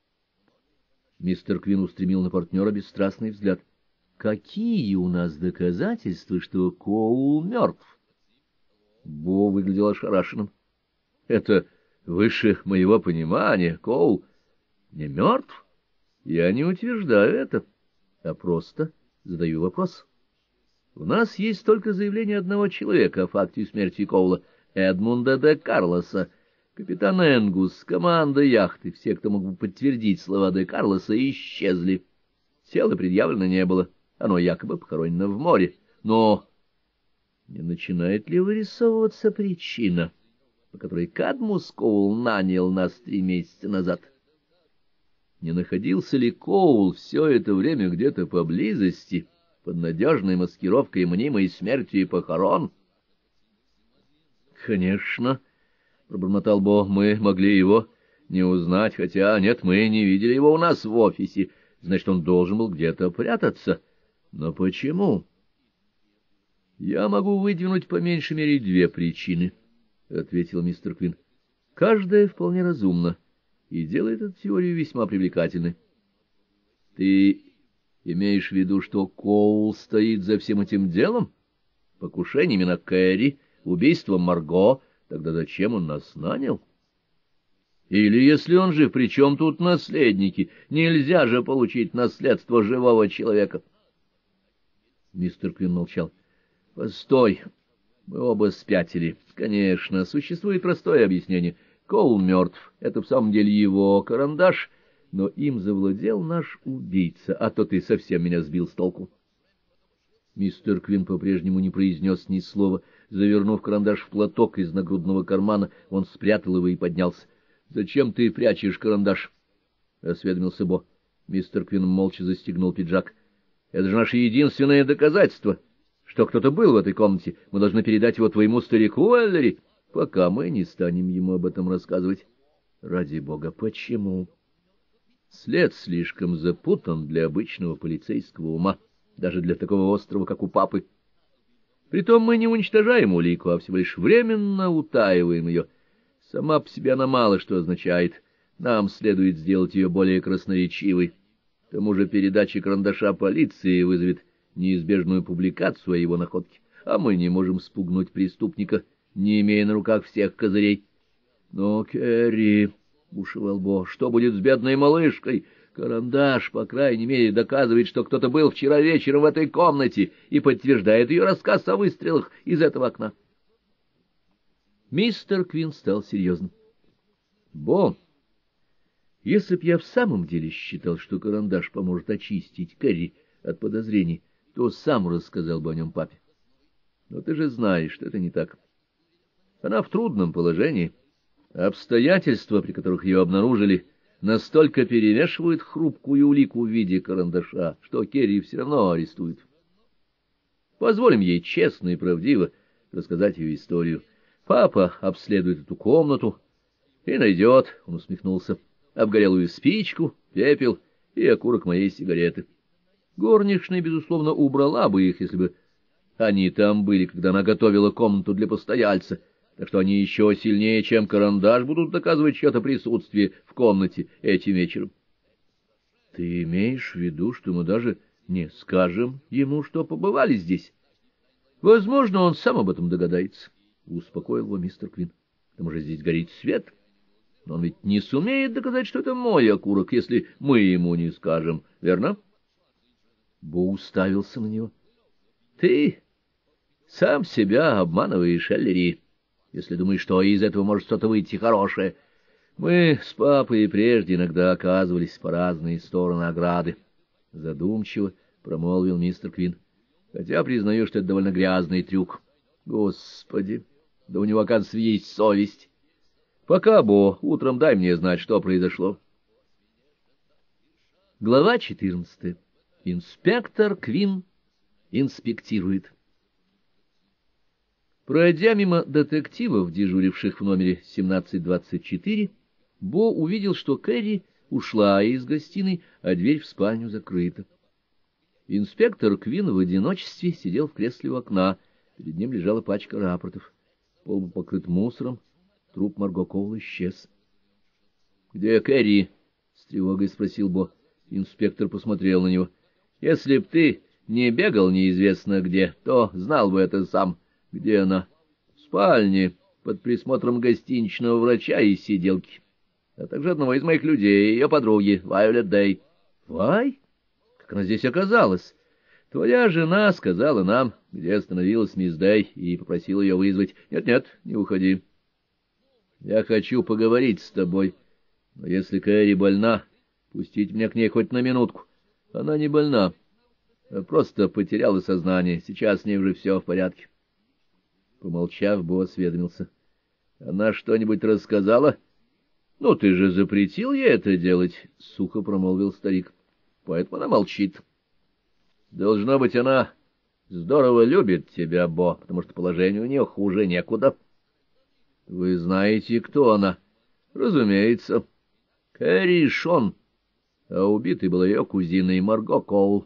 Мистер Квин устремил на партнера бесстрастный взгляд. — Какие у нас доказательства, что Коул мертв? Бо выглядел ошарашенным. — Это выше моего понимания. Коул не мертв? Я не утверждаю это, а просто задаю вопрос. У нас есть только заявление одного человека о факте смерти Коула, Эдмунда де Карлоса. Капитан Энгус, команда яхты, все, кто мог бы подтвердить слова де Карлоса, исчезли. Тела предъявлено не было, оно якобы похоронено в море. Но не начинает ли вырисовываться причина, по которой Кадмус Коул нанял нас 3 месяца назад? Не находился ли Коул все это время где-то поблизости, под надежной маскировкой мнимой смерти и похорон? — Конечно, — пробормотал Бо, — мы могли его не узнать, хотя, нет, мы не видели его у нас в офисе, значит, он должен был где-то прятаться. Но почему? — Я могу выдвинуть по меньшей мере 2 причины, — ответил мистер Квин. — Каждая вполне разумна и делает эту теорию весьма привлекательной. Ты имеешь в виду, что Коул стоит за всем этим делом? Покушениями на Кэрри, убийством Марго? Тогда зачем он нас нанял? Или, если он жив, при чем тут наследники? Нельзя же получить наследство живого человека. Мистер Квин молчал. — Постой, мы оба спятили. Конечно, существует простое объяснение. Коул мертв, это в самом деле его карандаш, но им завладел наш убийца, а то ты совсем меня сбил с толку. Мистер Квин по-прежнему не произнес ни слова. Завернув карандаш в платок из нагрудного кармана, он спрятал его и поднялся. — Зачем ты прячешь карандаш? — осведомился Бо. Мистер Квин молча застегнул пиджак. — Это же наше единственное доказательство, что кто-то был в этой комнате. Мы должны передать его твоему старику, Эллери, пока мы не станем ему об этом рассказывать. — Ради бога, почему? След слишком запутан для обычного полицейского ума, даже для такого острова, как у папы. Притом мы не уничтожаем улику, а всего лишь временно утаиваем ее. Сама по себе она мало что означает. Нам следует сделать ее более красноречивой. К тому же передача карандаша полиции вызовет неизбежную публикацию о его находке, а мы не можем спугнуть преступника, не имея на руках всех козырей. — Но, Кэрри, — бушевал Бо, — что будет с бедной малышкой? Карандаш, по крайней мере, доказывает, что кто-то был вчера вечером в этой комнате и подтверждает ее рассказ о выстрелах из этого окна. Мистер Квин стал серьезным. — Бо, если б я в самом деле считал, что карандаш поможет очистить Кэрри от подозрений, то сам рассказал бы о нем папе. Но ты же знаешь, что это не так. Она в трудном положении. Обстоятельства, при которых ее обнаружили, настолько перемешивают хрупкую улику в виде карандаша, что Керри все равно арестуют. Позволим ей честно и правдиво рассказать ее историю. Папа обследует эту комнату и найдет, — он усмехнулся, — обгорелую спичку, пепел и окурок моей сигареты. Горничная, безусловно, убрала бы их, если бы они там были, когда она готовила комнату для постояльца, так что они еще сильнее, чем карандаш, будут доказывать чье-то присутствие в комнате этим вечером. — Ты имеешь в виду, что мы даже не скажем ему, что побывали здесь? — Возможно, он сам об этом догадается, — успокоил его мистер Квин. — К тому же здесь горит свет, но он ведь не сумеет доказать, что это мой окурок, если мы ему не скажем, верно? Бо уставился на него. — Ты сам себя обманываешь, Эллири, если думаешь, что из этого может что-то выйти хорошее. Мы с папой и прежде иногда оказывались по разные стороны ограды. Задумчиво промолвил мистер Квин. Хотя признаю, что это довольно грязный трюк. Господи, да у него, оказывается, есть совесть. Пока, Бо, утром дай мне знать, что произошло. Глава 14. Инспектор Квин инспектирует. Пройдя мимо детективов, дежуривших в номере 1724, Бо увидел, что Кэрри ушла из гостиной, а дверь в спальню закрыта. Инспектор Квин в одиночестве сидел в кресле у окна, перед ним лежала пачка рапортов. Пол был покрыт мусором, труп Марго Коул исчез. — Где Кэрри? — с тревогой спросил Бо. Инспектор посмотрел на него. — Если б ты не бегал неизвестно где, то знал бы это сам. — Где она? — В спальне, под присмотром гостиничного врача и сиделки, а также одного из моих людей, ее подруги, Вайолет Дэй. — Вай? Как она здесь оказалась? — Твоя жена сказала нам, где остановилась мисс Дэй, и попросила ее вызвать. Нет, не уходи. Я хочу поговорить с тобой, но если Кэрри больна, пустите меня к ней хоть на минутку. Она не больна, а просто потеряла сознание, сейчас с ней уже все в порядке. Помолчав, Бо осведомился. — Она что-нибудь рассказала? — Ну, ты же запретил ей это делать, — сухо промолвил старик. — Поэтому она молчит. — Должно быть, она здорово любит тебя, Бо, потому что положение у нее хуже некуда. — Вы знаете, кто она? — Разумеется. Кэрри Шон, а убитой была ее кузиной Марго Коул.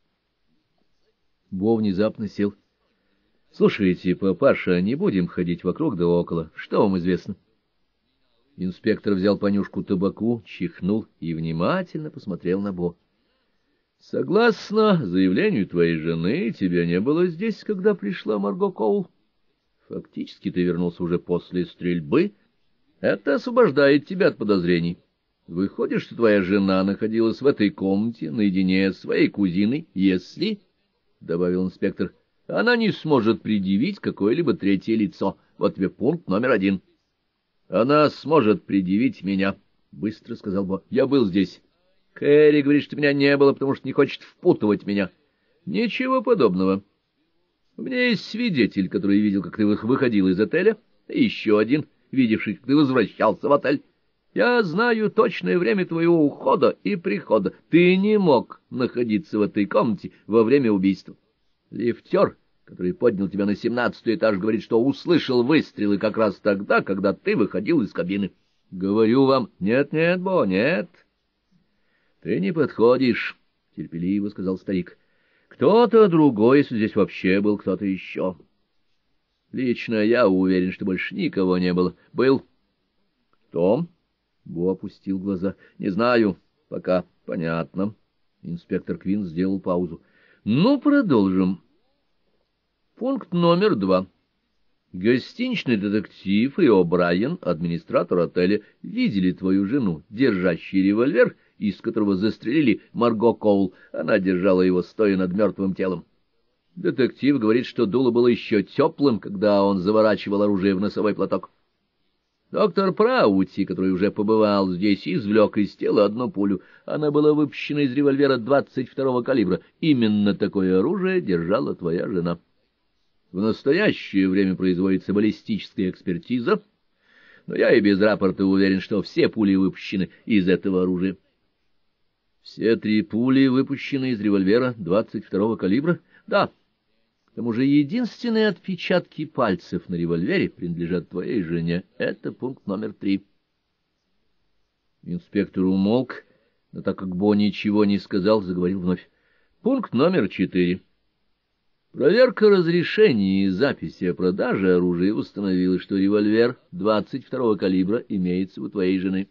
Бо внезапно сел. — Слушайте, папаша, не будем ходить вокруг да около. Что вам известно? Инспектор взял понюшку табаку, чихнул и внимательно посмотрел на Бо. — Согласно заявлению твоей жены, тебя не было здесь, когда пришла Марго Коул. Фактически ты вернулся уже после стрельбы. Это освобождает тебя от подозрений. Выходит, что твоя жена находилась в этой комнате наедине с своей кузиной, если, — добавил инспектор, — она не сможет предъявить какое-либо третье лицо. Вот тебе пункт номер 1. — Она сможет предъявить меня, — быстро сказал Бо. — Я был здесь. Кэрри говорит, что меня не было, потому что не хочет впутывать меня. — Ничего подобного. У меня есть свидетель, который видел, как ты выходил из отеля, и еще один, видевший, как ты возвращался в отель. Я знаю точное время твоего ухода и прихода. Ты не мог находиться в этой комнате во время убийства. Лифтер, который поднял тебя на 17-й этаж, говорит, что услышал выстрелы как раз тогда, когда ты выходил из кабины. Говорю вам, нет, Бо, нет. Ты не подходишь, — терпеливо сказал старик. Кто-то другой, если здесь вообще был кто-то еще. Лично я уверен, что больше никого не было. Был. Кто? Бо опустил глаза. Не знаю. Пока. Понятно. Инспектор Квин сделал паузу. Ну, продолжим. Пункт номер 2. Гостиничный детектив и О'Брайен, администратор отеля, видели твою жену, держащий револьвер, из которого застрелили Марго Коул. Она держала его, стоя над мертвым телом. Детектив говорит, что дуло было еще теплым, когда он заворачивал оружие в носовой платок. Доктор Праути, который уже побывал здесь, извлек из тела одну пулю. Она была выпущена из револьвера 22-го калибра. Именно такое оружие держала твоя жена. В настоящее время производится баллистическая экспертиза, но я и без рапорта уверен, что все пули выпущены из этого оружия. Все 3 пули выпущены из револьвера 22-го калибра? Да. К тому же единственные отпечатки пальцев на револьвере принадлежат твоей жене. Это пункт номер 3. Инспектор умолк, но так как Бо ничего не сказал, заговорил вновь. Пункт номер 4. Проверка разрешений и записи о продаже оружия установила, что револьвер 22-го калибра имеется у твоей жены.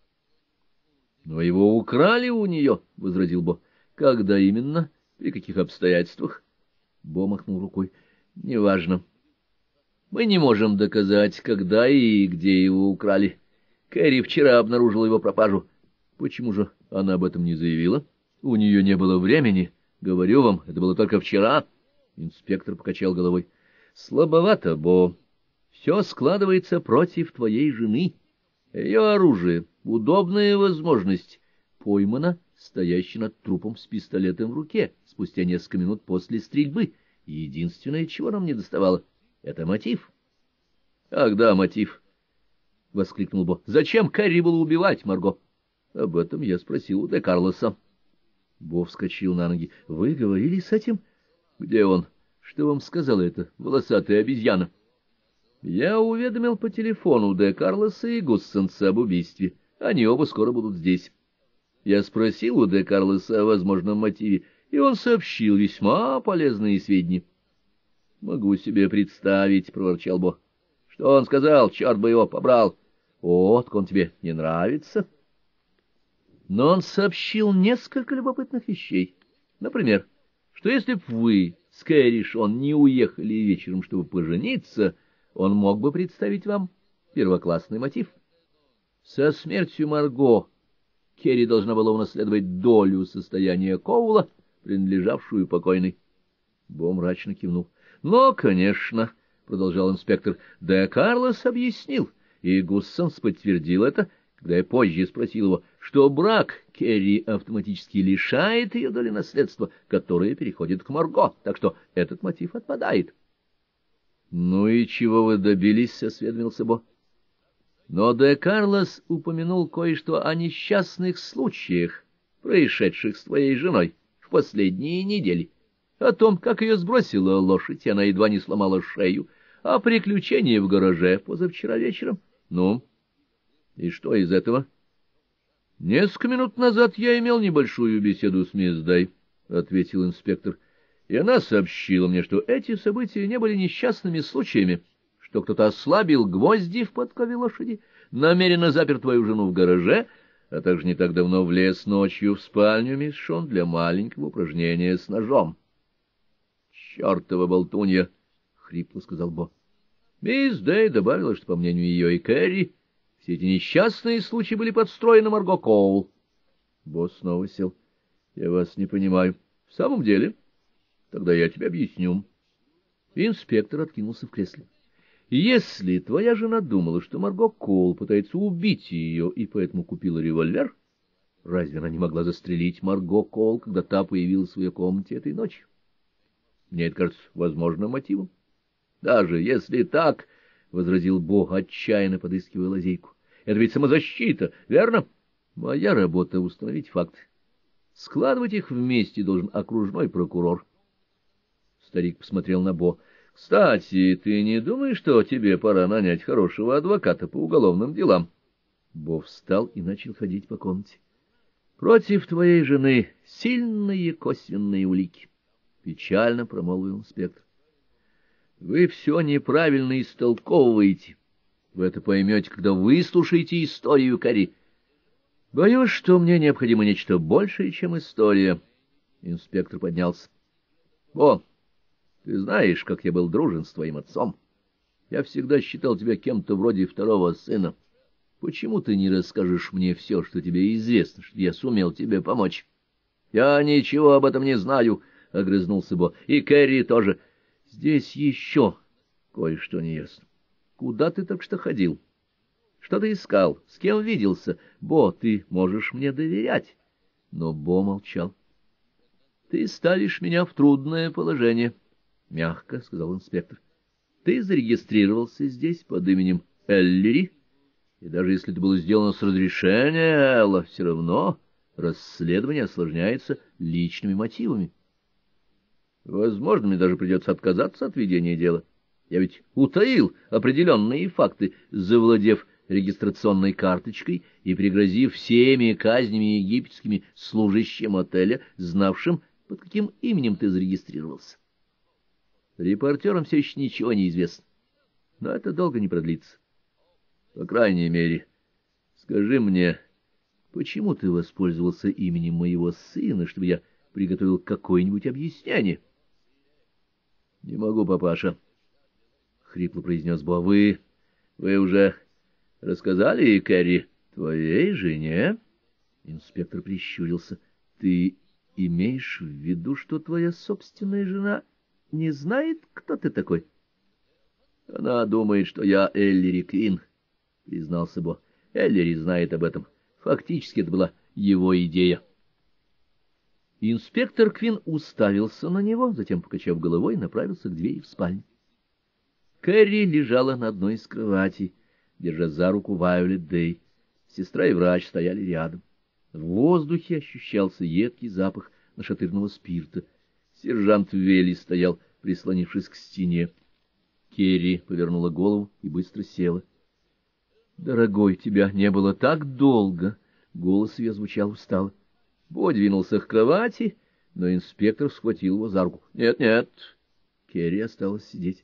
— Но его украли у нее, — возразил Бо. — Когда именно? При каких обстоятельствах? Бо махнул рукой. — Неважно. Мы не можем доказать, когда и где его украли. Кэрри вчера обнаружила его пропажу. Почему же она об этом не заявила? У нее не было времени. Говорю вам, это было только вчера. Инспектор покачал головой. — Слабовато, Бо. Все складывается против твоей жены. Ее оружие, удобная возможность, поймана, стоящей над трупом с пистолетом в руке, спустя несколько минут после стрельбы. Единственное, чего нам не доставало, — это мотив. — Ах да, мотив! — воскликнул Бо. — Зачем Кэрри было убивать Марго? — Об этом я спросил у де Карлоса. Бо вскочил на ноги. — Вы говорили с этим? — Где он? Что вам сказала эта волосатая обезьяна? — Я уведомил по телефону де Карлоса и Гуссенса об убийстве. Они оба скоро будут здесь. Я спросил у де Карлоса о возможном мотиве, и он сообщил весьма полезные сведения. — Могу себе представить, — проворчал Бо. — Что он сказал? Черт бы его побрал! О, так он тебе не нравится? Но он сообщил несколько любопытных вещей. Например, что если б вы с Кэрришон не уехали вечером, чтобы пожениться, он мог бы представить вам первоклассный мотив. Со смертью Марго Керри должна была унаследовать долю состояния Коула, принадлежавшую покойной. Бо мрачно кивнул. — Но, конечно, — продолжал инспектор, — де Карлос объяснил, и Гуссенс подтвердил это, когда я позже спросил его, что брак Керри автоматически лишает ее доли наследства, которое переходит к Марго, так что этот мотив отпадает. — Ну и чего вы добились? — осведомился Бо. Но де Карлос упомянул кое-что о несчастных случаях, происшедших с твоей женой в последние недели, о том, как ее сбросила лошадь, и она едва не сломала шею, о приключении в гараже позавчера вечером. Ну, и что из этого? — Несколько минут назад я имел небольшую беседу с мисс Дэй, — ответил инспектор, — и она сообщила мне, что эти события не были несчастными случаями, что кто-то ослабил гвозди в подкове лошади, намеренно запер твою жену в гараже, а также не так давно влез ночью в спальню мисс Шон для маленького упражнения с ножом. — Чёртова болтунья! — хрипло сказал Бо. Мисс Дэй добавила, что, по мнению ее и Кэрри, все эти несчастные случаи были подстроены Марго Коул. Бо снова сел. — Я вас не понимаю. — В самом деле? Тогда я тебе объясню. Инспектор откинулся в кресле. Если твоя жена думала, что Марго Коул пытается убить ее и поэтому купила револьвер, разве она не могла застрелить Марго Коул, когда та появилась в ее комнате этой ночью? Мне это кажется возможным мотивом. Даже если так, — возразил Бо, отчаянно подыскивая лазейку, — это ведь самозащита, верно? Моя работа — установить факты. Складывать их вместе должен окружной прокурор. Старик посмотрел на Бо. — Кстати, ты не думаешь, что тебе пора нанять хорошего адвоката по уголовным делам? Бо встал и начал ходить по комнате. — Против твоей жены сильные косвенные улики, — печально промолвил инспектор. — Вы все неправильно истолковываете. Вы это поймете, когда выслушаете историю Кэрри. Боюсь, что мне необходимо нечто большее, чем история. Инспектор поднялся. О, ты знаешь, как я был дружен с твоим отцом. Я всегда считал тебя кем-то вроде второго сына. Почему ты не расскажешь мне все, что тебе известно, чтобы я сумел тебе помочь? — Я ничего об этом не знаю, — огрызнулся Бо. — И Кэрри тоже. Здесь еще кое-что неясно. Куда ты только что ходил? Что ты искал? С кем виделся? Бо, ты можешь мне доверять. Но Бо молчал. — Ты ставишь меня в трудное положение, — мягко сказал инспектор. — Ты зарегистрировался здесь под именем Эллери, и даже если это было сделано с разрешения Элла, все равно расследование осложняется личными мотивами. Возможно, мне даже придется отказаться от ведения дела. Я ведь утаил определенные факты, завладев регистрационной карточкой и пригрозив всеми казнями египетскими служащим отеля, знавшим, под каким именем ты зарегистрировался. Репортерам все еще ничего не известно, но это долго не продлится. По крайней мере, скажи мне, почему ты воспользовался именем моего сына, чтобы я приготовил какое-нибудь объяснение? — Не могу, папаша, — хрипло произнес Бо. — Вы уже рассказали Кэрри, твоей жене? Инспектор прищурился. — Ты имеешь в виду, что твоя собственная жена не знает, кто ты такой? — Она думает, что я Эллери Квин, — признался Бо. — Эллери знает об этом. Фактически это была его идея. Инспектор Квин уставился на него, затем, покачав головой, направился к двери в спальню. Кэрри лежала на одной из кроватей, держа за руку Вайолет Дэй. Сестра и врач стояли рядом. В воздухе ощущался едкий запах нашатырного спирта. Сержант Вилли стоял, прислонившись к стене. Керри повернула голову и быстро села. — Дорогой, тебя не было так долго! — голос ее звучал устало. Бо двинулся к кровати, но инспектор схватил его за руку. — Нет, нет. Керри осталась сидеть.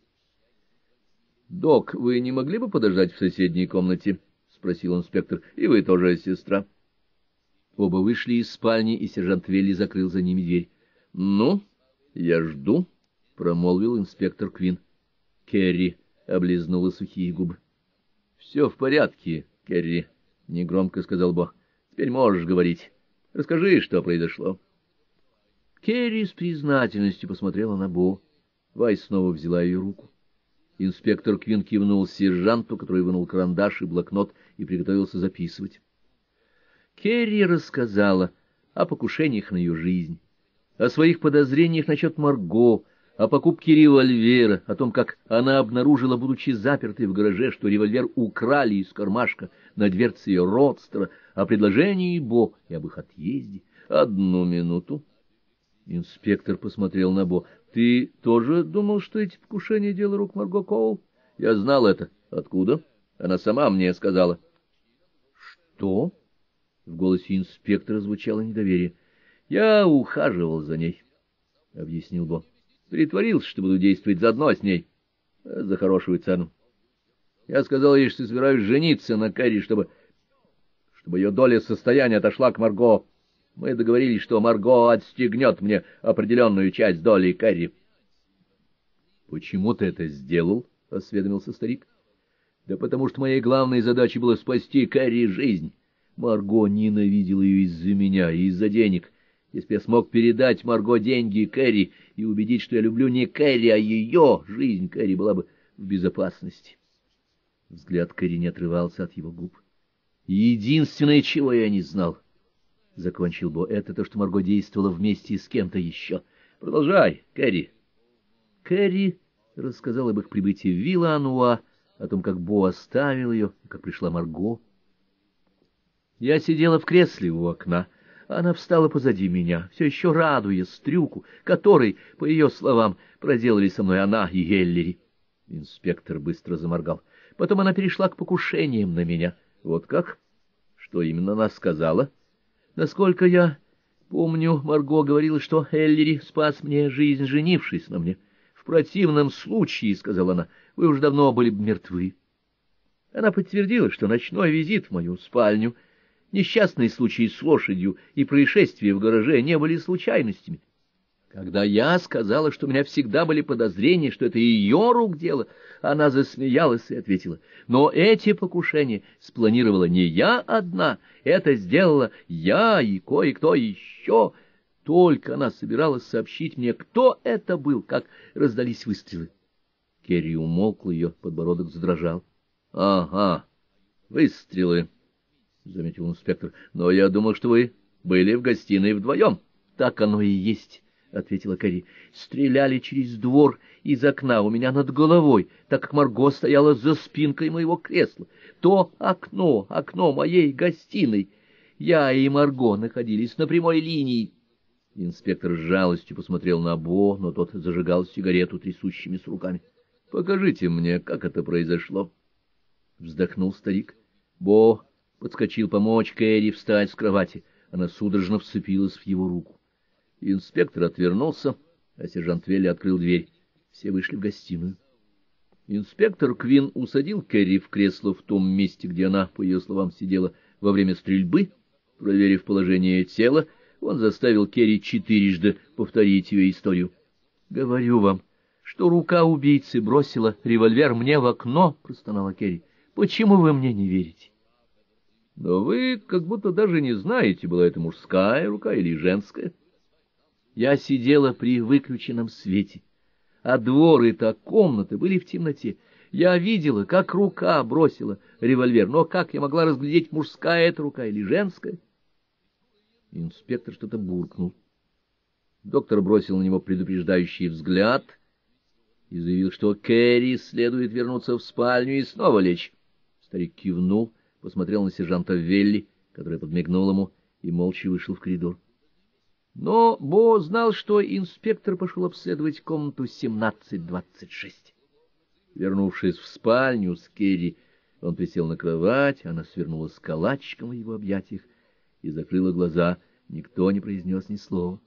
— Док, вы не могли бы подождать в соседней комнате? — спросил инспектор. — И вы тоже, сестра. Оба вышли из спальни, и сержант Велли закрыл за ними дверь. — Ну, я жду, — промолвил инспектор Квин. Керри облизнула сухие губы. — Все в порядке, Керри, — негромко сказал Бо. — Теперь можешь говорить. Расскажи, что произошло. Керри с признательностью посмотрела на Бо. Вай снова взяла ее руку. Инспектор Квин кивнул сержанту, который вынул карандаш и блокнот и приготовился записывать. Керри рассказала о покушениях на ее жизнь, о своих подозрениях насчет Марго, о покупке револьвера, о том, как она обнаружила, будучи запертой в гараже, что револьвер украли из кармашка на дверце ее родстера, о предложении Бо и об их отъезде. — Одну минуту. Инспектор посмотрел на Бо. — Ты тоже думал, что эти покушения — дело рук Марго Коул? — Я знал это. — Откуда? Она сама мне сказала. — Что? В голосе инспектора звучало недоверие. — Я ухаживал за ней, — объяснил Бо. Притворился, что буду действовать заодно с ней, за хорошую цену. Я сказал ей, что собираюсь жениться на Кэрри, чтобы ее доля состояния отошла к Марго. Мы договорились, что Марго отстегнет мне определенную часть доли Кэрри. — Почему ты это сделал? — осведомился старик. — Да потому что моей главной задачей было спасти Кэрри жизнь. Марго ненавидела ее из-за меня и из-за денег. Если бы я смог передать Марго деньги Кэрри и убедить, что я люблю не Кэрри, а ее, жизнь Кэрри была бы в безопасности. Взгляд Кэрри не отрывался от его губ. — Единственное, чего я не знал, — закончил Бо, — это то, что Марго действовала вместе с кем-то еще. Продолжай, Кэрри. Кэрри рассказал об их прибытии в Вилла-Ануа, о том, как Бо оставил ее, и как пришла Марго. Я сидела в кресле у окна. Она встала позади меня, все еще радуясь трюку, который, по ее словам, проделали со мной она и Эллери. Инспектор быстро заморгал. Потом она перешла к покушениям на меня. Вот как? Что именно она сказала? Насколько я помню, Марго говорила, что Эллери спас мне жизнь, женившись на мне. В противном случае, — сказала она, — вы уж давно были бы мертвы. Она подтвердила, что ночной визит в мою спальню Несчастные случаи с лошадью и происшествия в гараже не были случайностями. Когда я сказала, что у меня всегда были подозрения, что это ее рук дело, она засмеялась и ответила: но эти покушения спланировала не я одна, это сделала я и кое-кто еще. Только она собиралась сообщить мне, кто это был, как раздались выстрелы. Керри умолкла, ее подбородок задрожал. — Ага, выстрелы, — заметил инспектор, — но я думал, что вы были в гостиной вдвоем. — Так оно и есть, — ответила Керри. — Стреляли через двор из окна у меня над головой, так как Марго стояла за спинкой моего кресла. То окно моей гостиной. Я и Марго находились на прямой линии. Инспектор с жалостью посмотрел на Бо, но тот зажигал сигарету трясущимися руками. — Покажите мне, как это произошло. Вздохнул старик. Бо подскочил помочь Керри встать с кровати. Она судорожно вцепилась в его руку. Инспектор отвернулся, а сержант Велли открыл дверь. Все вышли в гостиную. Инспектор Квин усадил Керри в кресло в том месте, где она, по ее словам, сидела во время стрельбы. Проверив положение тела, он заставил Керри 4 повторить ее историю. — Говорю вам, что рука убийцы бросила револьвер мне в окно, — простонала Керри. — Почему вы мне не верите? — Но вы как будто даже не знаете, была это мужская рука или женская. Я сидела при выключенном свете, а двор и та комната были в темноте. Я видела, как рука бросила револьвер, но как я могла разглядеть, мужская это рука или женская? Инспектор что-то буркнул. Доктор бросил на него предупреждающий взгляд и заявил, что Керри следует вернуться в спальню и снова лечь. Старик кивнул, посмотрел на сержанта Велли, который подмигнул ему, и молча вышел в коридор. Но Бо знал, что инспектор пошел обследовать комнату 1726. Вернувшись в спальню с Керри, он присел на кровать, она свернулась калачиком в его объятиях и закрыла глаза. Никто не произнес ни слова.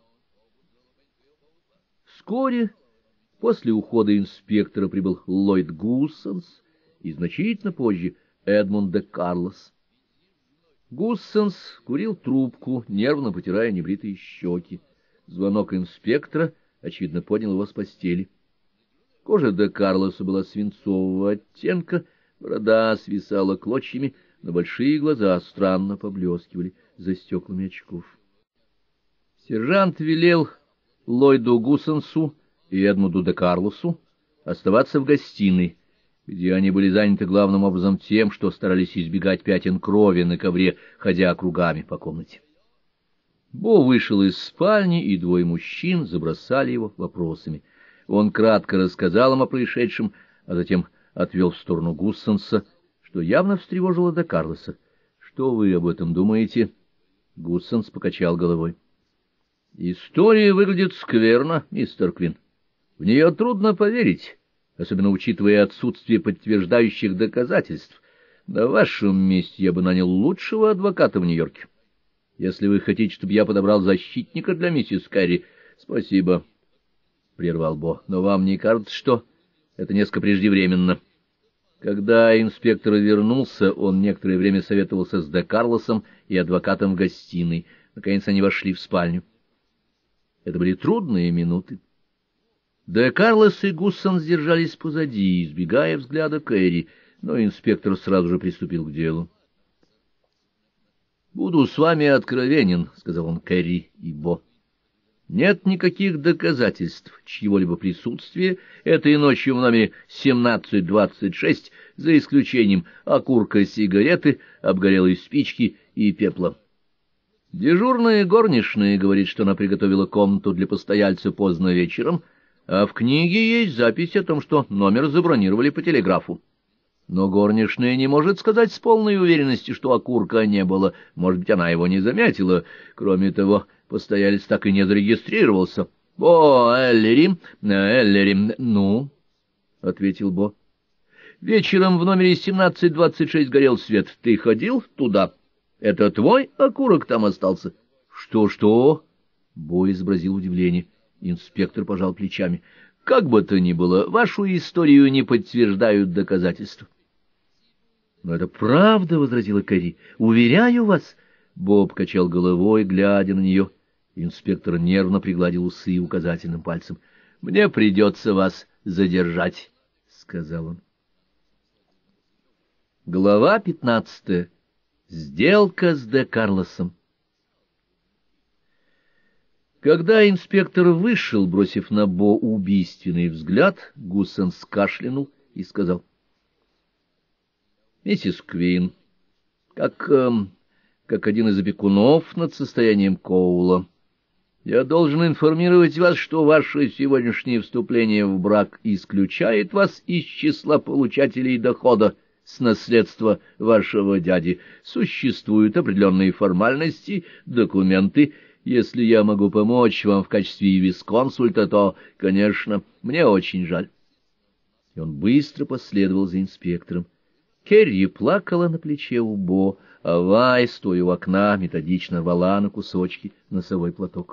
Вскоре после ухода инспектора прибыл Ллойд Гуссенс и значительно позже Эдмунд де Карлос. Гуссенс курил трубку, нервно потирая небритые щеки. Звонок инспектора, очевидно, поднял его с постели. Кожа де Карлоса была свинцового оттенка, борода свисала клочьями, но большие глаза странно поблескивали за стеклами очков. Сержант велел Ллойду Гуссенсу и Эдмунду де Карлосу оставаться в гостиной, где они были заняты главным образом тем, что старались избегать пятен крови на ковре, ходя кругами по комнате. Бо вышел из спальни, и 2 мужчин забросали его вопросами. Он кратко рассказал им о происшедшем, а затем отвел в сторону Гуссенса, что явно встревожило де Карлоса. — Что вы об этом думаете? Гуссенс покачал головой. — История выглядит скверно, мистер Квин. В нее трудно поверить, особенно учитывая отсутствие подтверждающих доказательств. На вашем месте я бы нанял лучшего адвоката в Нью-Йорке. Если вы хотите, чтобы я подобрал защитника для миссис Керри, спасибо, — прервал Бо. — Но вам не кажется, что это несколько преждевременно? Когда инспектор вернулся, он некоторое время советовался с де Карлосом и адвокатом в гостиной. Наконец они вошли в спальню. Это были трудные минуты. Де Карлос и Гуссенс держались позади, избегая взгляда Керри, но инспектор сразу же приступил к делу. — Буду с вами откровенен, — сказал он Керри и Бо. — Нет никаких доказательств чьего-либо присутствия этой ночью в номере 1726, за исключением окурка сигареты, обгорелой спички и пепла. Дежурная горничная говорит, что она приготовила комнату для постояльца поздно вечером, а в книге есть запись о том, что номер забронировали по телеграфу. Но горничная не может сказать с полной уверенностью, что окурка не было. Может быть, она его не заметила. Кроме того, постоялец так и не зарегистрировался. — Бо, Эллери, ну, — ответил Бо. — Вечером в номере 1726 горел свет. Ты ходил туда? Это твой окурок там остался? — Что? — Бо изобразил удивление. Инспектор пожал плечами. — Как бы то ни было, вашу историю не подтверждают доказательства. — Но это правда, — возразила Керри. — Уверяю вас, Боб качал головой, глядя на нее. Инспектор нервно пригладил усы указательным пальцем. — Мне придется вас задержать, — сказал он. Глава 15. Сделка с Де Карлосом. Когда инспектор вышел, бросив на Бо убийственный взгляд, Гуссен кашлянул и сказал: — Миссис Квин, как один из опекунов над состоянием Коула, я должен информировать вас, что ваше сегодняшнее вступление в брак исключает вас из числа получателей дохода с наследства вашего дяди. Существуют определенные формальности, документы. Если я могу помочь вам в качестве юрисконсульта, то, конечно, мне очень жаль. И он быстро последовал за инспектором. Керри плакала на плече у Бо, а Вай, стоя у окна, методично рвала на кусочки носовой платок.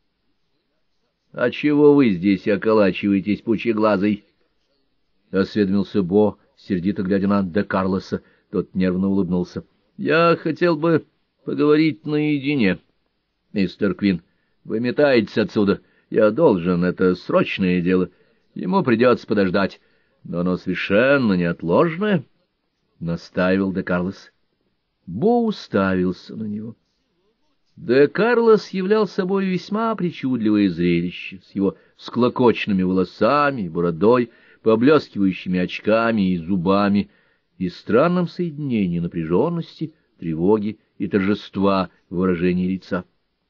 — А чего вы здесь околачиваетесь, пучеглазый? — осведомился Бо, сердито глядя на Де Карлоса. Тот нервно улыбнулся. — Я хотел бы поговорить наедине. — Мистер Квин, вы метаетесь отсюда. Я должен, это срочное дело. Ему придется подождать. Но оно совершенно неотложное, — настаивал Де Карлос. Бо уставился на него. Де Карлос являл собой весьма причудливое зрелище, с его всклокоченными волосами, бородой, поблескивающими очками и зубами, и странным соединением напряженности, тревоги и торжества в выражении лица.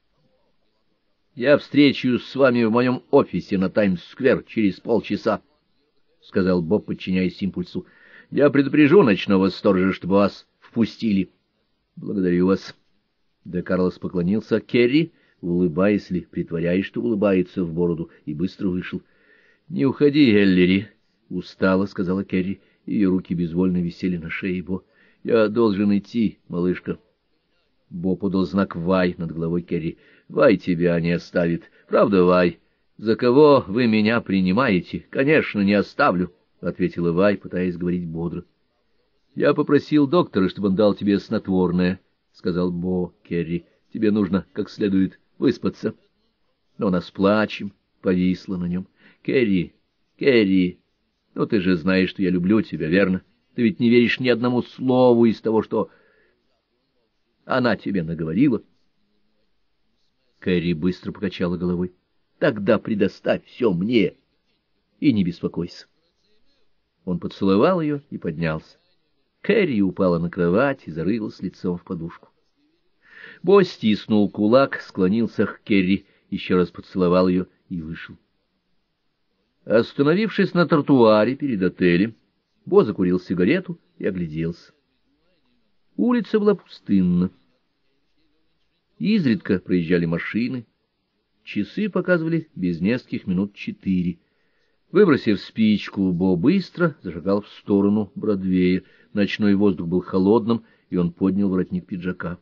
— Я встречусь с вами в моем офисе на Таймс-сквер через полчаса, — сказал Боб, подчиняясь импульсу. — Я предупрежу ночного сторожа, чтобы вас впустили. — Благодарю вас. Де Карлос поклонился Керри, улыбаясь ли, притворяясь, что улыбается в бороду, и быстро вышел. — Не уходи, Эллери, — устало сказала Керри. Ее руки безвольно висели на шее Бо. — Я должен идти, малышка. Бо подал знак Вай над головой Керри. — Вай тебя не оставит. Правда, Вай? За кого вы меня принимаете? Конечно, не оставлю, — ответила Вай, пытаясь говорить бодро. — Я попросил доктора, чтобы он дал тебе снотворное, — сказал Бо Керри. — Тебе нужно как следует выспаться. Но она с плачем повисла на нем. — Керри, Керри, ну ты же знаешь, что я люблю тебя, верно? Ты ведь не веришь ни одному слову из того, что она тебе наговорила. Керри быстро покачала головой. — Тогда предоставь все мне и не беспокойся. Он поцеловал ее и поднялся. Керри упала на кровать и зарылась лицом в подушку. Бо стиснул кулак, склонился к Керри, еще раз поцеловал ее и вышел. Остановившись на тротуаре перед отелем, Бо закурил сигарету и огляделся. Улица была пустынна. Изредка проезжали машины. Часы показывали без нескольких минут 4. Выбросив спичку, Бо быстро зашагал в сторону Бродвея. Ночной воздух был холодным, и он поднял воротник пиджака.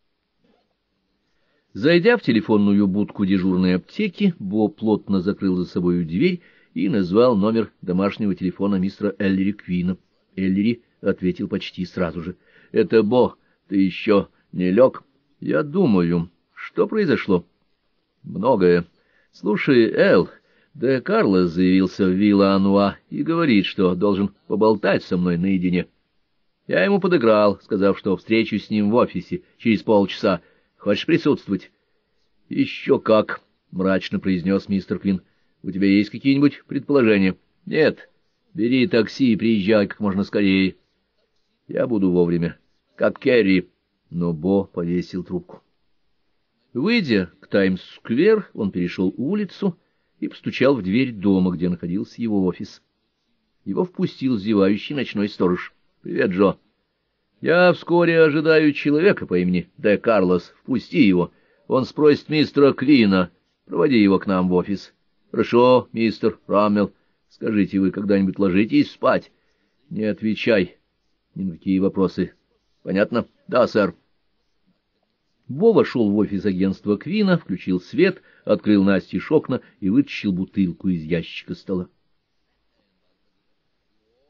Зайдя в телефонную будку дежурной аптеки, Бо плотно закрыл за собою дверь и назвал номер домашнего телефона мистера Эллери Квина. Эллери ответил почти сразу же. — Это Бо, ты еще не лег? — Я думаю. Что произошло? — Многое. Слушай, Эл, Де Карлос заявился в Вилла-Ануа и говорит, что должен поболтать со мной наедине. Я ему подыграл, сказав, что встречусь с ним в офисе через полчаса. Хочешь присутствовать? — Еще как, — мрачно произнес мистер Квин. — У тебя есть какие-нибудь предположения? — Нет. Бери такси и приезжай как можно скорее. — Я буду вовремя. Как Керри. Но Бо повесил трубку. Выйдя к Таймс-сквер, он перешел улицу и постучал в дверь дома, где находился его офис. Его впустил зевающий ночной сторож. — Привет, Джо. — Я вскоре ожидаю человека по имени Де Карлос. Впусти его. Он спросит мистера Квина. Проводи его к нам в офис. — Хорошо, мистер Раммел. Скажите, вы когда-нибудь ложитесь спать? — Не отвечай ни на какие вопросы. — Понятно? — Да, сэр. Бо вошел в офис агентства Квина, включил свет, открыл настежь окна и вытащил бутылку из ящика стола.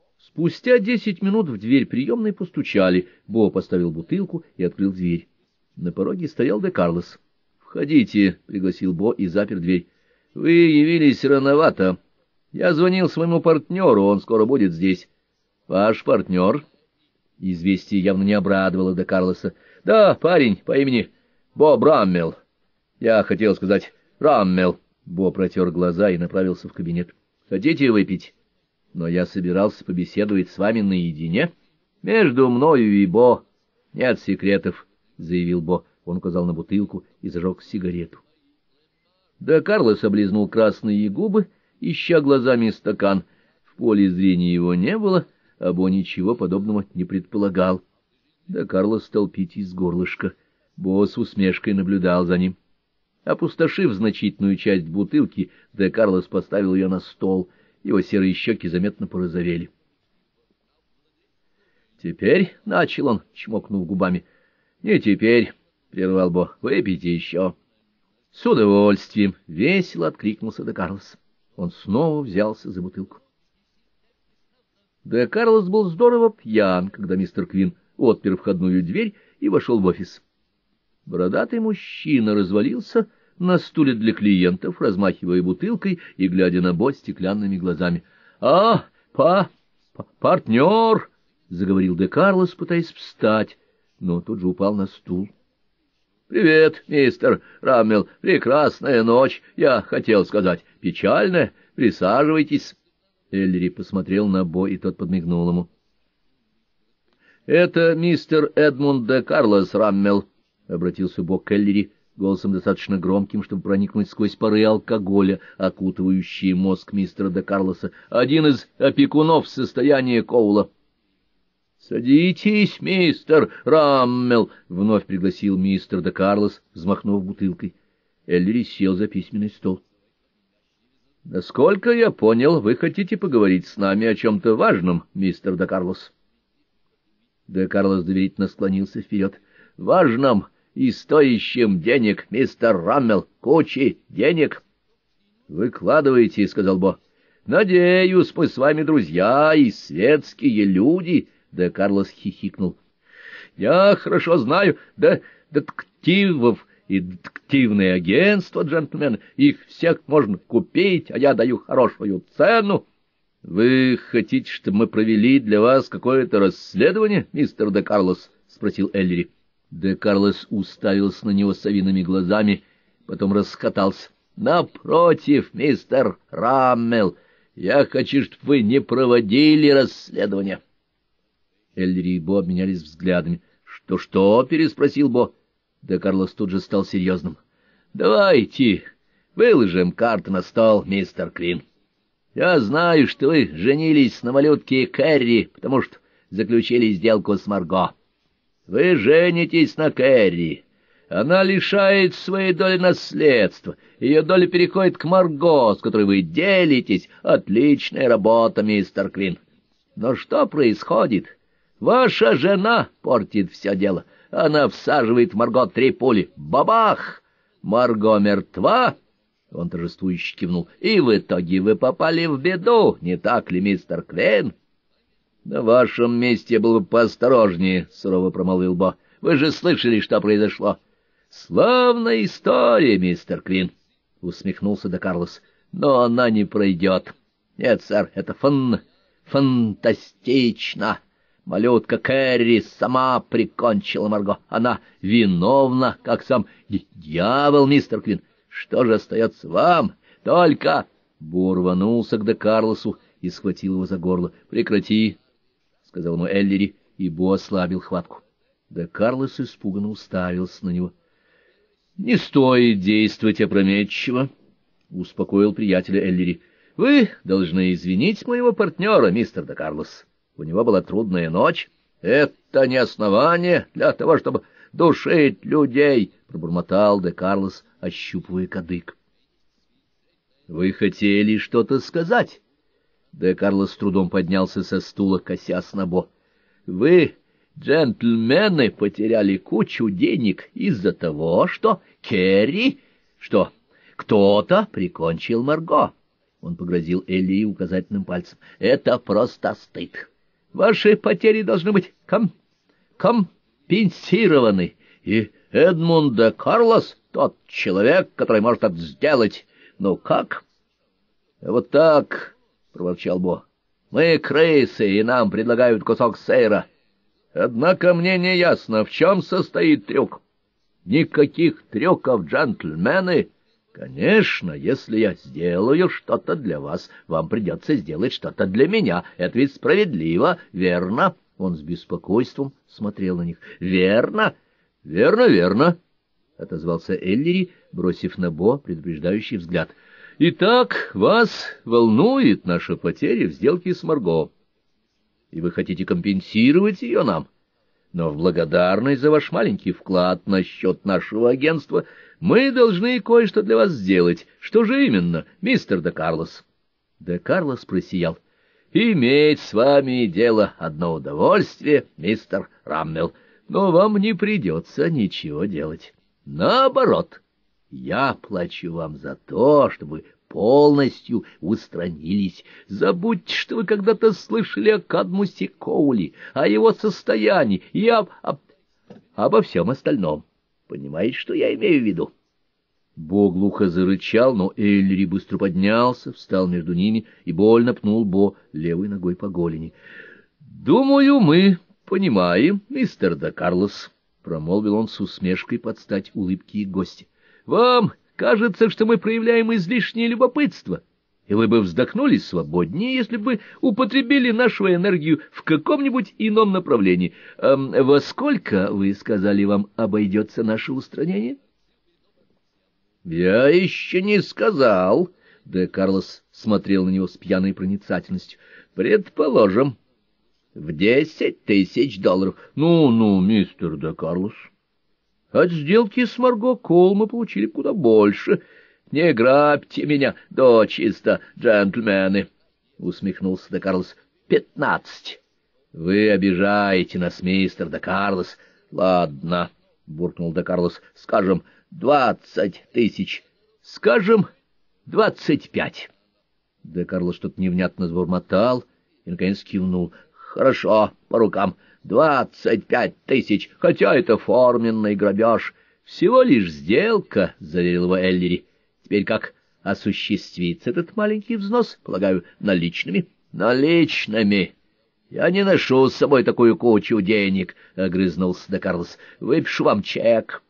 Спустя 10 минут в дверь приемной постучали. Бо поставил бутылку и открыл дверь. На пороге стоял де Карлос. «Входите», — пригласил Бо и запер дверь. «Вы явились рановато. Я звонил своему партнеру, он скоро будет здесь». «Ваш партнер?» Известие явно не обрадовало де Карлоса. «Да, парень по имени Боб Раммел. Я хотел сказать Раммел». Бо протер глаза и направился в кабинет. «Хотите выпить? Но я собирался побеседовать с вами наедине. Между мною и Бо нет секретов», — заявил Бо. Он указал на бутылку и зажег сигарету. де Карлос облизнул красные губы, ища глазами стакан. В поле зрения его не было, а Бо ничего подобного не предполагал. де Карлос стал пить из горлышка. Бо с усмешкой наблюдал за ним. Опустошив значительную часть бутылки, де Карлос поставил ее на стол. Его серые щеки заметно порозовели. «Теперь», — начал он, чмокнув губами. «Не теперь», — прервал Бо, — «выпейте еще». «С удовольствием», — весело откликнулся де Карлос. Он снова взялся за бутылку. Де Карлос был здорово пьян, когда мистер Квин отпер входную дверь и вошел в офис. Бородатый мужчина развалился на стуле для клиентов, размахивая бутылкой и глядя на Бо стеклянными глазами. Партнер!» — заговорил де Карлос, пытаясь встать, но тут же упал на стул. «Привет, мистер Раммел, прекрасная ночь, я хотел сказать, печальная, присаживайтесь». Эллири посмотрел на Бо, и тот подмигнул ему. «Это мистер Эдмунд де Карлос Раммел», — обратился Бо к Эллири, голосом достаточно громким, чтобы проникнуть сквозь пары алкоголя, окутывающие мозг мистера де Карлоса, один из опекунов состояния Коула. «Садитесь, мистер Раммел», — вновь пригласил мистер де Карлос, взмахнув бутылкой. Эллири сел за письменный стол. «Насколько я понял, вы хотите поговорить с нами о чем-то важном, мистер де Карлос?» Де Карлос доверительно склонился вперед. «Важном и стоящим денег, мистер Раммел, кучи денег». «Выкладывайте», — сказал Бо. «Надеюсь, мы с вами друзья и светские люди». Де Карлос хихикнул. «Я хорошо знаю детективов и детективные агентства, джентльмены. Их всех можно купить, а я даю хорошую цену». «Вы хотите, чтобы мы провели для вас какое-то расследование, мистер де Карлос?» — спросил Эллири. Де Карлос уставился на него совиными глазами, потом расхотался. «Напротив, мистер Раммел, я хочу, чтобы вы не проводили расследование». Эллири и Бо обменялись взглядами. «Что-что?» — переспросил Бо. Де Карлос тут же стал серьезным. «Давайте выложим карты на стол, мистер Квин. Я знаю, что вы женились на малютке Кэрри, потому что заключили сделку с Марго. Вы женитесь на Кэрри. Она лишает своей доли наследства. Ее доля переходит к Марго, с которой вы делитесь. Отличная работа, мистер Квин. Но что происходит? Ваша жена портит все дело. Она всаживает в Марго 3 пули. Бабах! Марго мертва!» Он торжествующе кивнул. «И в итоге вы попали в беду, не так ли, мистер Квин?» «На вашем месте я был бы поосторожнее», — сурово промолвил Бо. «Вы же слышали, что произошло». «Славная история, мистер Квин», — усмехнулся де Карлос. «Но она не пройдет. Нет, сэр, это фантастично. Малютка Кэрри сама прикончила Марго. Она виновна, как сам дьявол, мистер Квин. Что же остается вам? Только...» Бо рванулся к де Карлосу и схватил его за горло. «Прекрати», — сказал ему Эллири, и Бо ослабил хватку. Де Карлос испуганно уставился на него. «Не стоит действовать опрометчиво», — успокоил приятеля Эллири. «Вы должны извинить моего партнера, мистер де Карлос. У него была трудная ночь. Это не основание для того, чтобы душить людей», — пробормотал де Карлос, ощупывая кадык. «Вы хотели что-то сказать?» Де Карлос с трудом поднялся со стула, косясь на Бо. «Вы, джентльмены, потеряли кучу денег из-за того, что Керри... что кто-то прикончил Марго». Он погрозил Элли указательным пальцем. «Это просто стыд. Ваши потери должны быть компенсированы, и Эдмунд де Карлос — тот человек, который может это сделать. Ну как? — Вот так, — проворчал Бо. — Мы крысы, и нам предлагают кусок сыра. Однако мне не ясно, в чем состоит трюк. Никаких трюков, джентльмены. Конечно, если я сделаю что-то для вас, вам придется сделать что-то для меня. Это ведь справедливо, верно? Он с беспокойством смотрел на них. Верно? Верно, верно, — отозвался Эллири, бросив на Бо предупреждающий взгляд. Итак, вас волнует наша потеря в сделке с Марго, и вы хотите компенсировать ее нам. Но в благодарность за ваш маленький вклад на счет нашего агентства мы должны кое-что для вас сделать. Что же именно, мистер де Карлос? Де Карлос просиял. Иметь с вами дело одно удовольствие, мистер Раммел, но вам не придется ничего делать. Наоборот, я плачу вам за то, чтобы полностью устранились. Забудьте, что вы когда-то слышали о Кадмусе Коули, о его состоянии и обо всем остальном. Понимаете, что я имею в виду? Бо глухо зарычал, но Эллири быстро поднялся, встал между ними и больно пнул Бо левой ногой по голени. — Думаю, мы понимаем, мистер де Карлос, — промолвил он с усмешкой под стать улыбки их гостя. — Вам кажется, что мы проявляем излишнее любопытство, и вы бы вздохнули свободнее, если бы употребили нашу энергию в каком-нибудь ином направлении. Во сколько, вы сказали, вам обойдется наше устранение? — Я еще не сказал. Де Карлос смотрел на него с пьяной проницательностью. — Предположим, в 10 тысяч долларов. Ну, мистер де Карлос, от сделки с Марго Коул мы получили куда больше. Не грабьте меня дочисто, джентльмены, — усмехнулся де Карлос. — 15. Вы обижаете нас, мистер де Карлос. — Ладно, — буркнул де Карлос, — скажем, 20 тысяч. Скажем, 25. Де Карлос что-то невнятно забормотал и, наконец, кивнул. Хорошо, по рукам. 25 тысяч, хотя это форменный грабеж. Всего лишь сделка, — заверил его Эллири. Теперь как осуществится этот маленький взнос? Полагаю, наличными? Наличными. Я не ношу с собой такую кучу денег, — огрызнулся де Карлос. Выпишу вам чек.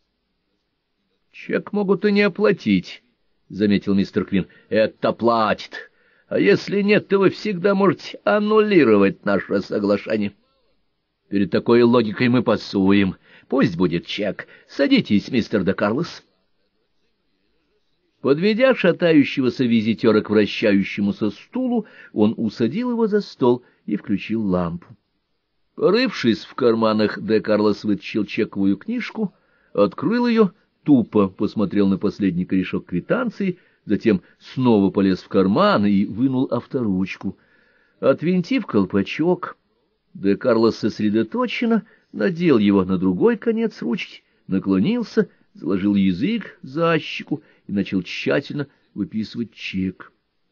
Чек могут и не оплатить, — заметил мистер Квин. Это платит. А если нет, то вы всегда можете аннулировать наше соглашение. Перед такой логикой мы пасуем. Пусть будет чек. Садитесь, мистер де Карлос. Подведя шатающегося визитера к вращающемуся стулу, он усадил его за стол и включил лампу. Порывшись в карманах, де Карлос вытащил чековую книжку, открыл ее, тупо посмотрел на последний корешок квитанции, затем снова полез в карман и вынул авторучку. Отвинтив колпачок, де Карлос сосредоточенно надел его на другой конец ручки, наклонился, заложил язык за щеку и начал тщательно выписывать чек.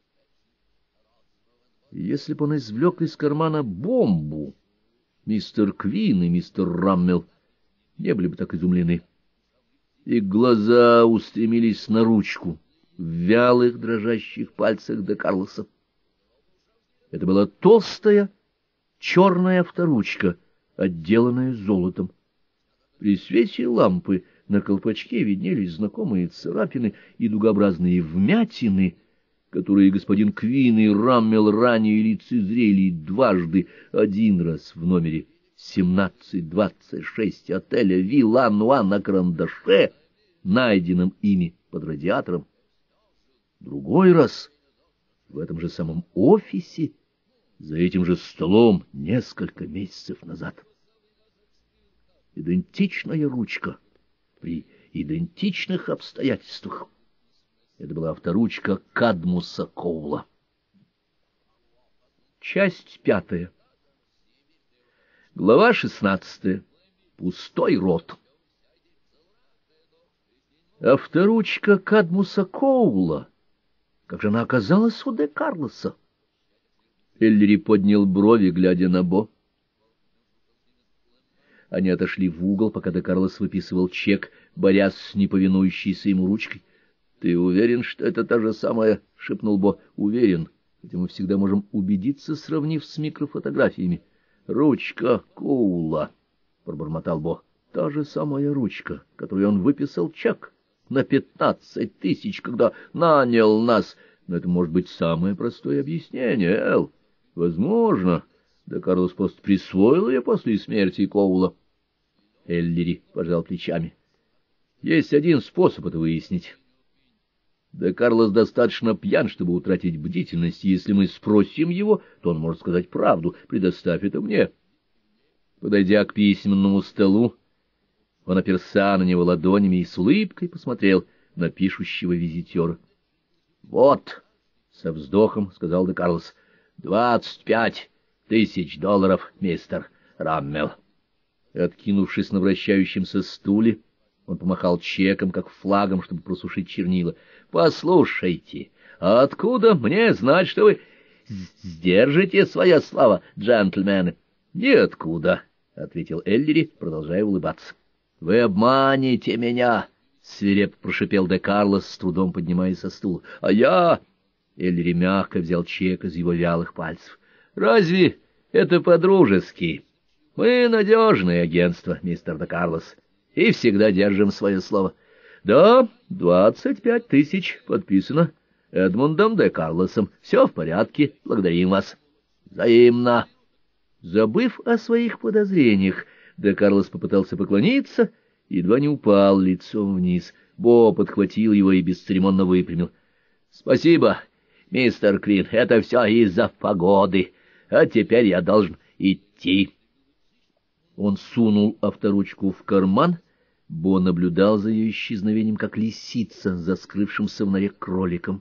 Если бы он извлек из кармана бомбу, мистер Квин и мистер Раммел не были бы так изумлены. Их глаза устремились на ручку в вялых дрожащих пальцах де Карлоса. Это была толстая черная авторучка, отделанная золотом. При свете лампы на колпачке виднелись знакомые царапины и дугообразные вмятины, которые господин Квин и Раммел ранее лицезрели дважды, один раз в номере 1726 отеля «Вилла-Нуа» на карандаше, найденном ими под радиатором. Другой раз в этом же самом офисе, за этим же столом несколько месяцев назад. Идентичная ручка при идентичных обстоятельствах. Это была авторучка Кадмуса Коула. Часть 5. Глава 16. Пустой рот. Авторучка Кадмуса Коула. Как же она оказалась у де Карлоса? Эллири поднял брови, глядя на Бо. Они отошли в угол, пока де Карлос выписывал чек, борясь с неповинующейся ему ручкой. — Ты уверен, что это та же самая? — шепнул Бо. — Уверен, хотя мы всегда можем убедиться, сравнив с микрофотографиями. — Ручка Коула, — пробормотал Бо. — Та же самая ручка, которой он выписал чек на 15 тысяч, когда нанял нас. Но это может быть самое простое объяснение, Эл. Возможно, де Карлос просто присвоил ее после смерти Коула. Эллири пожал плечами. Есть один способ это выяснить. Де Карлос достаточно пьян, чтобы утратить бдительность, и если мы спросим его, то он может сказать правду. Предоставь это мне. Подойдя к письменному столу, он оперся на него ладонями и с улыбкой посмотрел на пишущего визитера. — Вот, — со вздохом сказал де Карлос, — 25 тысяч долларов, мистер Раммел. Откинувшись на вращающемся стуле, он помахал чеком, как флагом, чтобы просушить чернила. — Послушайте, а откуда мне знать, что вы сдержите свое слово, джентльмены? — Ниоткуда, — ответил Эллири, продолжая улыбаться. — Вы обманете меня, — свирепо прошипел де Карлос, с трудом поднимаясь со стула. — А я... Эллири мягко взял чек из его вялых пальцев. — Разве это по-дружески? Мы надежное агентство, мистер де Карлос, и всегда держим свое слово. Да, 25 тысяч подписано Эдмундом де Карлосом. Все в порядке, благодарим вас. Взаимно. Забыв о своих подозрениях, де Карлос попытался поклониться, едва не упал лицом вниз. Бо подхватил его и бесцеремонно выпрямил. — Спасибо, мистер Квин, это все из-за погоды. А теперь я должен идти. Он сунул авторучку в карман. Бо наблюдал за ее исчезновением, как лисица за скрывшимся в норе кроликом.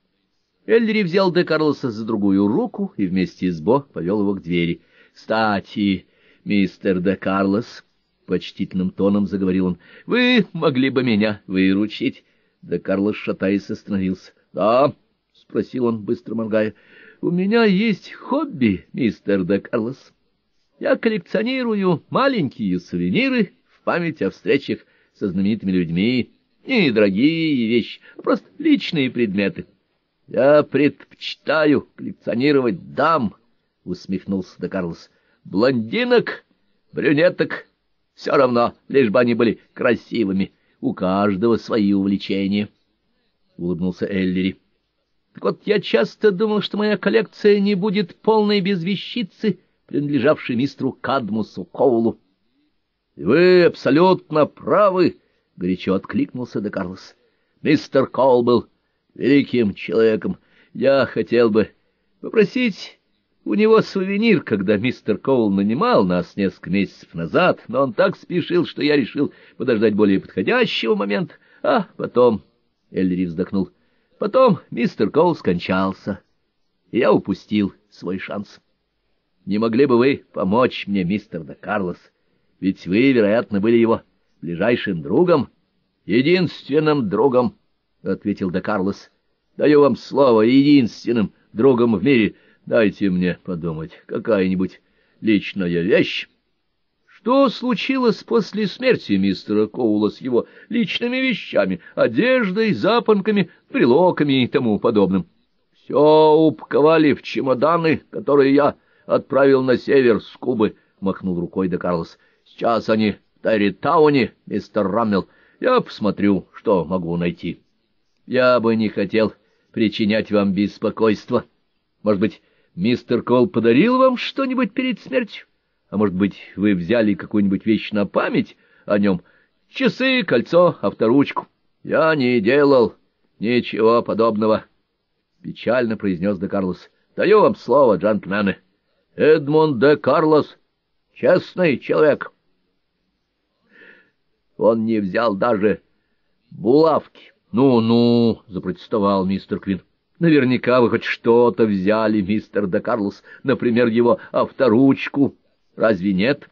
Эллири взял де Карлоса за другую руку и вместе с Бо повел его к двери. — Кстати, мистер де Карлос, — почтительным тоном заговорил он, — вы могли бы меня выручить? Де Карлос, шатаясь, остановился. — Да, — спросил он, быстро моргая, — у меня есть хобби, мистер де Карлос. Я коллекционирую маленькие сувениры в память о встречах со знаменитыми людьми. Не дорогие вещи, а просто личные предметы. — Я предпочитаю коллекционировать дам, — усмехнулся де Карлос. — Блондинок, брюнеток, все равно, лишь бы они были красивыми. У каждого свои увлечения, — улыбнулся Эллири. — Так вот, я часто думал, что моя коллекция не будет полной без вещицы, принадлежавшей мистеру Кадмусу Коулу. — Вы абсолютно правы, — горячо откликнулся де Карлос. — Мистер Коул был великим человеком. Я хотел бы попросить у него сувенир, когда мистер Коул нанимал нас несколько месяцев назад, но он так спешил, что я решил подождать более подходящего момента. А потом... Эллири вздохнул. Потом мистер Коул скончался, и я упустил свой шанс. Не могли бы вы помочь мне, мистер де Карлос? Ведь вы, вероятно, были его ближайшим другом. — Единственным другом, — ответил де Карлос. — Даю вам слово, единственным другом в мире. Дайте мне подумать, какая-нибудь личная вещь. Что случилось после смерти мистера Коула с его личными вещами, одеждой, запонками, брелоками и тому подобным? Все упаковали в чемоданы, которые я отправил на север с Кубы, — махнул рукой де Карлос. — Сейчас они в Тарритауне, мистер Раммел. Я посмотрю, что могу найти. Я бы не хотел причинять вам беспокойство. Может быть, мистер Коул подарил вам что-нибудь перед смертью? А может быть, вы взяли какую-нибудь вещь на память о нем? Часы, кольцо, авторучку. Я не делал ничего подобного, — печально произнес де Карлос. — Даю вам слово, джентльмены. Эдмунд де Карлос — честный человек. Он не взял даже булавки. Ну, — запротестовал мистер Квин. — Наверняка вы хоть что-то взяли, мистер де Карлос, например, его авторучку. Разве нет?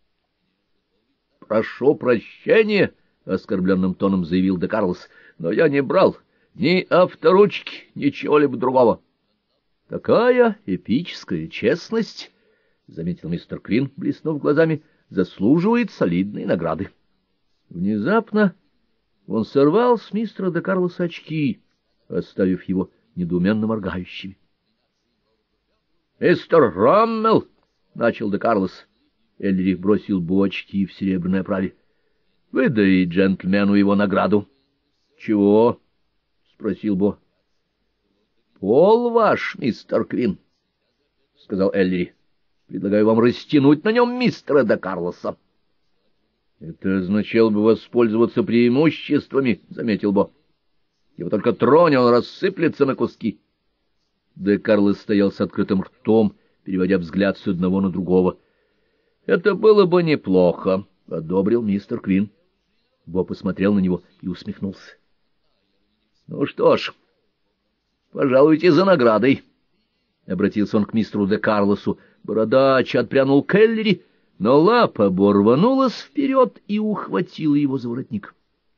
— Прошу прощения, — оскорбленным тоном заявил де Карлос, — но я не брал ни авторучки, ни чего-либо другого. — Такая эпическая честность! заметил мистер Квин, блеснув глазами, — заслуживает солидной награды. Внезапно он сорвал с мистера де Карлоса очки, оставив его недоуменно моргающими. — Мистер Раммел! — начал де Карлос. Эллири бросил Бо очки в серебряной оправе. — Выдай джентльмену его награду. — Чего? — спросил Бо. — Пол ваш, мистер Квин, — сказал Эллири. — Предлагаю вам растянуть на нем мистера де Карлоса. — Это означало бы воспользоваться преимуществами, — заметил Бо. — Его только тронь, он рассыплется на куски. Де Карлос стоял с открытым ртом, переводя взгляд с одного на другого. — Это было бы неплохо, — одобрил мистер Квин. Бо посмотрел на него и усмехнулся. — Ну что ж, пожалуйте за наградой, — обратился он к мистеру де Карлосу. Бородач отпрянул к Эллири, но лапа Бо рванулась вперед и ухватила его за воротник.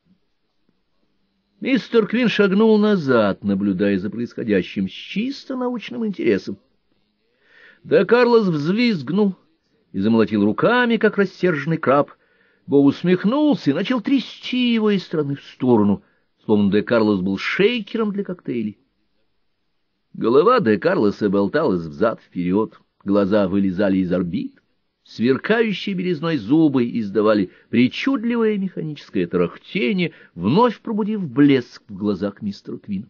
Мистер Квин шагнул назад, наблюдая за происходящим с чисто научным интересом. Де Карлос взвизгнул и замолотил руками, как рассерженный краб. Бо усмехнулся и начал трясти его из стороны в сторону, словно де Карлос был шейкером для коктейлей. Голова де Карлоса болталась взад-вперед, глаза вылезали из орбит, сверкающие белизной зубы издавали причудливое механическое тарахтение, вновь пробудив блеск в глазах мистера Квина.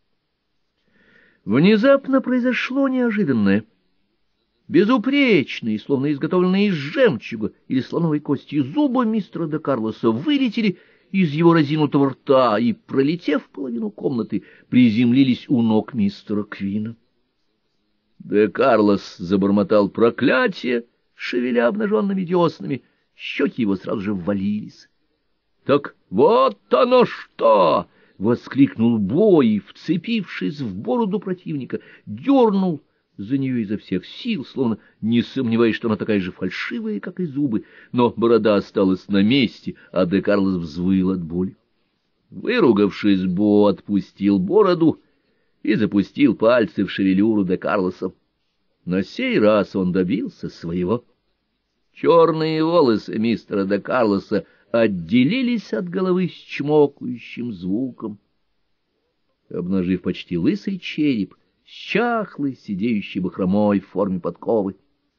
Внезапно произошло неожиданное. Безупречные, словно изготовленные из жемчуга или слоновой кости, зубы мистера де Карлоса вылетели из его разинутого рта и, пролетев половину комнаты, приземлились у ног мистера Квина. Де Карлос забормотал проклятие, шевеля обнаженными деснами, щеки его сразу же ввалились. — Так вот оно что! — воскликнул Бо и, вцепившись в бороду противника, дернул за нее изо всех сил, словно не сомневаясь, что она такая же фальшивая, как и зубы, но борода осталась на месте, а де Карлос взвыл от боли. Выругавшись, Бо отпустил бороду и запустил пальцы в шевелюру де Карлоса. На сей раз он добился своего. Черные волосы мистера де Карлоса отделились от головы с чмокающим звуком, обнажив почти лысый череп, с чахлой, сидеющей бахромой в форме подковы.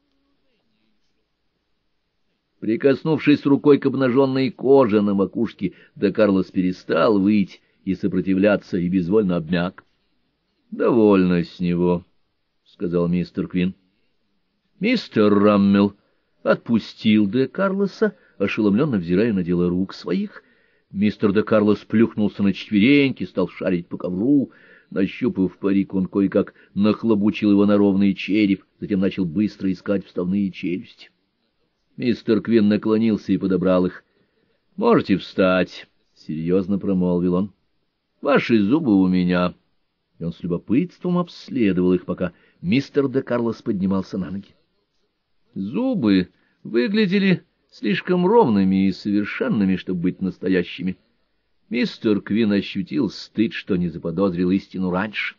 Прикоснувшись рукой к обнаженной коже на макушке, де Карлос перестал выть и сопротивляться, и безвольно обмяк. — Довольно с него, — сказал мистер Квин. Мистер Раммел отпустил де Карлоса, ошеломленно взирая на дело рук своих. Мистер де Карлос плюхнулся на четвереньки, стал шарить по ковру. Нащупав парик, он кое-как нахлобучил его на ровный череп, затем начал быстро искать вставные челюсти. Мистер Квин наклонился и подобрал их. — Можете встать, — серьезно промолвил он. — Ваши зубы у меня. И он с любопытством обследовал их, пока мистер де Карлос поднимался на ноги. Зубы выглядели слишком ровными и совершенными, чтобы быть настоящими. Мистер Квин ощутил стыд, что не заподозрил истину раньше.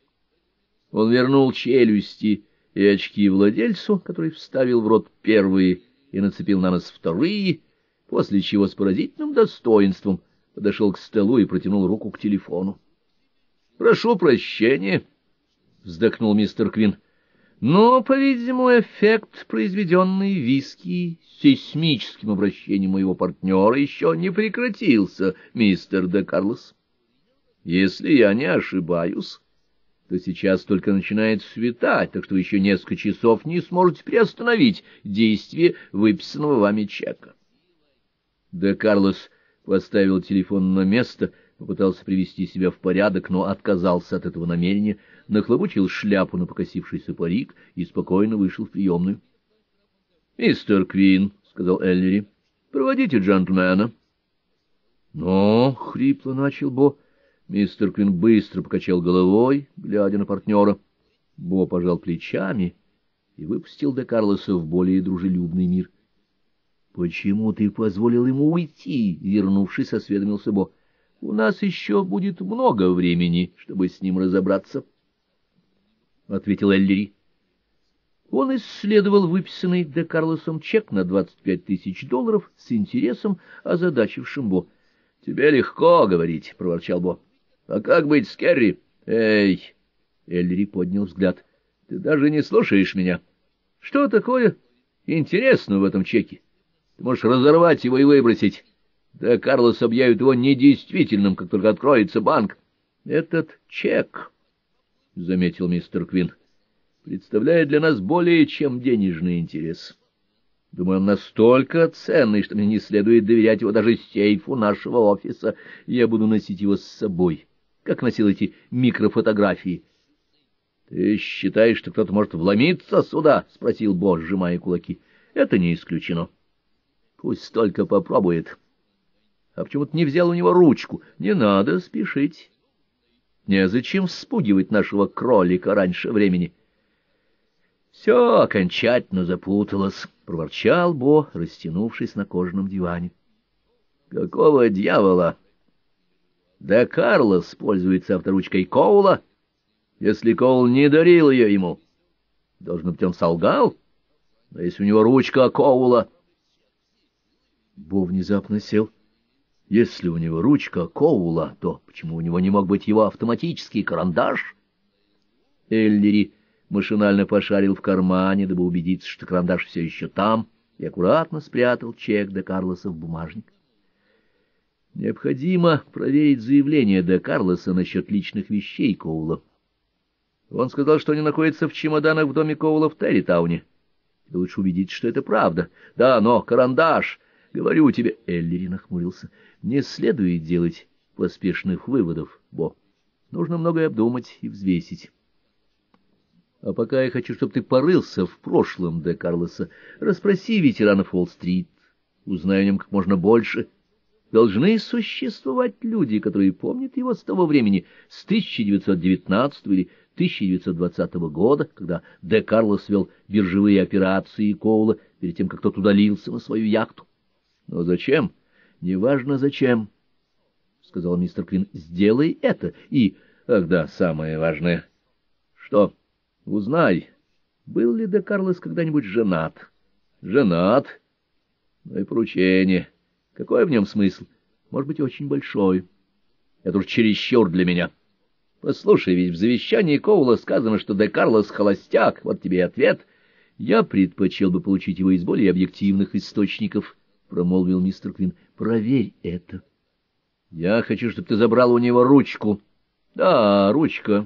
Он вернул челюсти и очки владельцу, который вставил в рот первые и нацепил на нос вторые, после чего с поразительным достоинством подошел к столу и протянул руку к телефону. — Прошу прощения, — вздохнул мистер Квин. Но, по-видимому, эффект, произведенный виски сейсмическим обращением моего партнера, еще не прекратился, мистер де Карлос. Если я не ошибаюсь, то сейчас только начинает светать, так что еще несколько часов не сможете приостановить действие выписанного вами чека. Де Карлос поставил телефон на место, попытался привести себя в порядок, но отказался от этого намерения, нахлобучил шляпу на покосившийся парик и спокойно вышел в приемную. — Мистер Квин, — сказал Эллири, — проводите джентльмена. — Но, — хрипло начал Бо. Мистер Квин быстро покачал головой, глядя на партнера. Бо пожал плечами и выпустил де Карлоса в более дружелюбный мир. — Почему ты позволил ему уйти? — вернувшись, осведомился Бо. — У нас еще будет много времени, чтобы с ним разобраться, — ответил Эллири. — Он исследовал выписанный Де Карлосом чек на $25 000 с интересом, озадачившим Бо. — Тебе легко говорить, — проворчал Бо. — А как быть с Керри? — Эй! — Эллири поднял взгляд. — Ты даже не слушаешь меня. Что такое интересного в этом чеке? Ты можешь разорвать его и выбросить. Де Карлос объявит его недействительным, как только откроется банк. — Этот чек, — заметил мистер Квин, — представляет для нас более чем денежный интерес. Думаю, он настолько ценный, что мне не следует доверять его даже сейфу нашего офиса. Я буду носить его с собой, как носил эти микрофотографии. — Ты считаешь, что кто-то может вломиться сюда? — спросил Бо, сжимая кулаки. — Это не исключено. Пусть только попробует. А почему ты не взял у него ручку? Не надо спешить. Незачем вспугивать нашего кролика раньше времени. — Все окончательно запуталось, — проворчал Бо, растянувшись на кожаном диване. — Какого дьявола? Де Карлос пользуется авторучкой Коула, если Коул не дарил ее ему. Должно быть, он солгал? Но если у него ручка Коула... Бо внезапно сел. Если у него ручка Коула, то почему у него не мог быть его автоматический карандаш? Эллири машинально пошарил в кармане, дабы убедиться, что карандаш все еще там, и аккуратно спрятал чек Де Карлоса в бумажник. Необходимо проверить заявление Де Карлоса насчет личных вещей Коула. Он сказал, что они находятся в чемоданах в доме Коула в Территауне. Тебе лучше убедиться, что это правда. Да, но карандаш... Говорю тебе, Эллири нахмурился, не следует делать поспешных выводов, Бо. Нужно многое обдумать и взвесить. А пока я хочу, чтобы ты порылся в прошлом Де Карлоса. Расспроси ветеранов Уолл-стрит, узнай о нем как можно больше. Должны существовать люди, которые помнят его с того времени, с 1919 или 1920 года, когда Де Карлос вел биржевые операции Коула перед тем, как тот удалился на свою яхту. Но зачем? Неважно зачем, — сказал мистер Квин. — Сделай это. И, ах да, самое важное. Что? Узнай, был ли Де Карлос когда-нибудь женат? Женат? Ну и поручение. Какой в нем смысл? Может быть, очень большой. Это уж чересчур для меня. Послушай, ведь в завещании Коула сказано, что Де Карлос холостяк. Вот тебе и ответ. Я предпочел бы получить его из более объективных источников, — промолвил мистер Квин. — Проверь это. Я хочу, чтобы ты забрал у него ручку. — Да, ручка.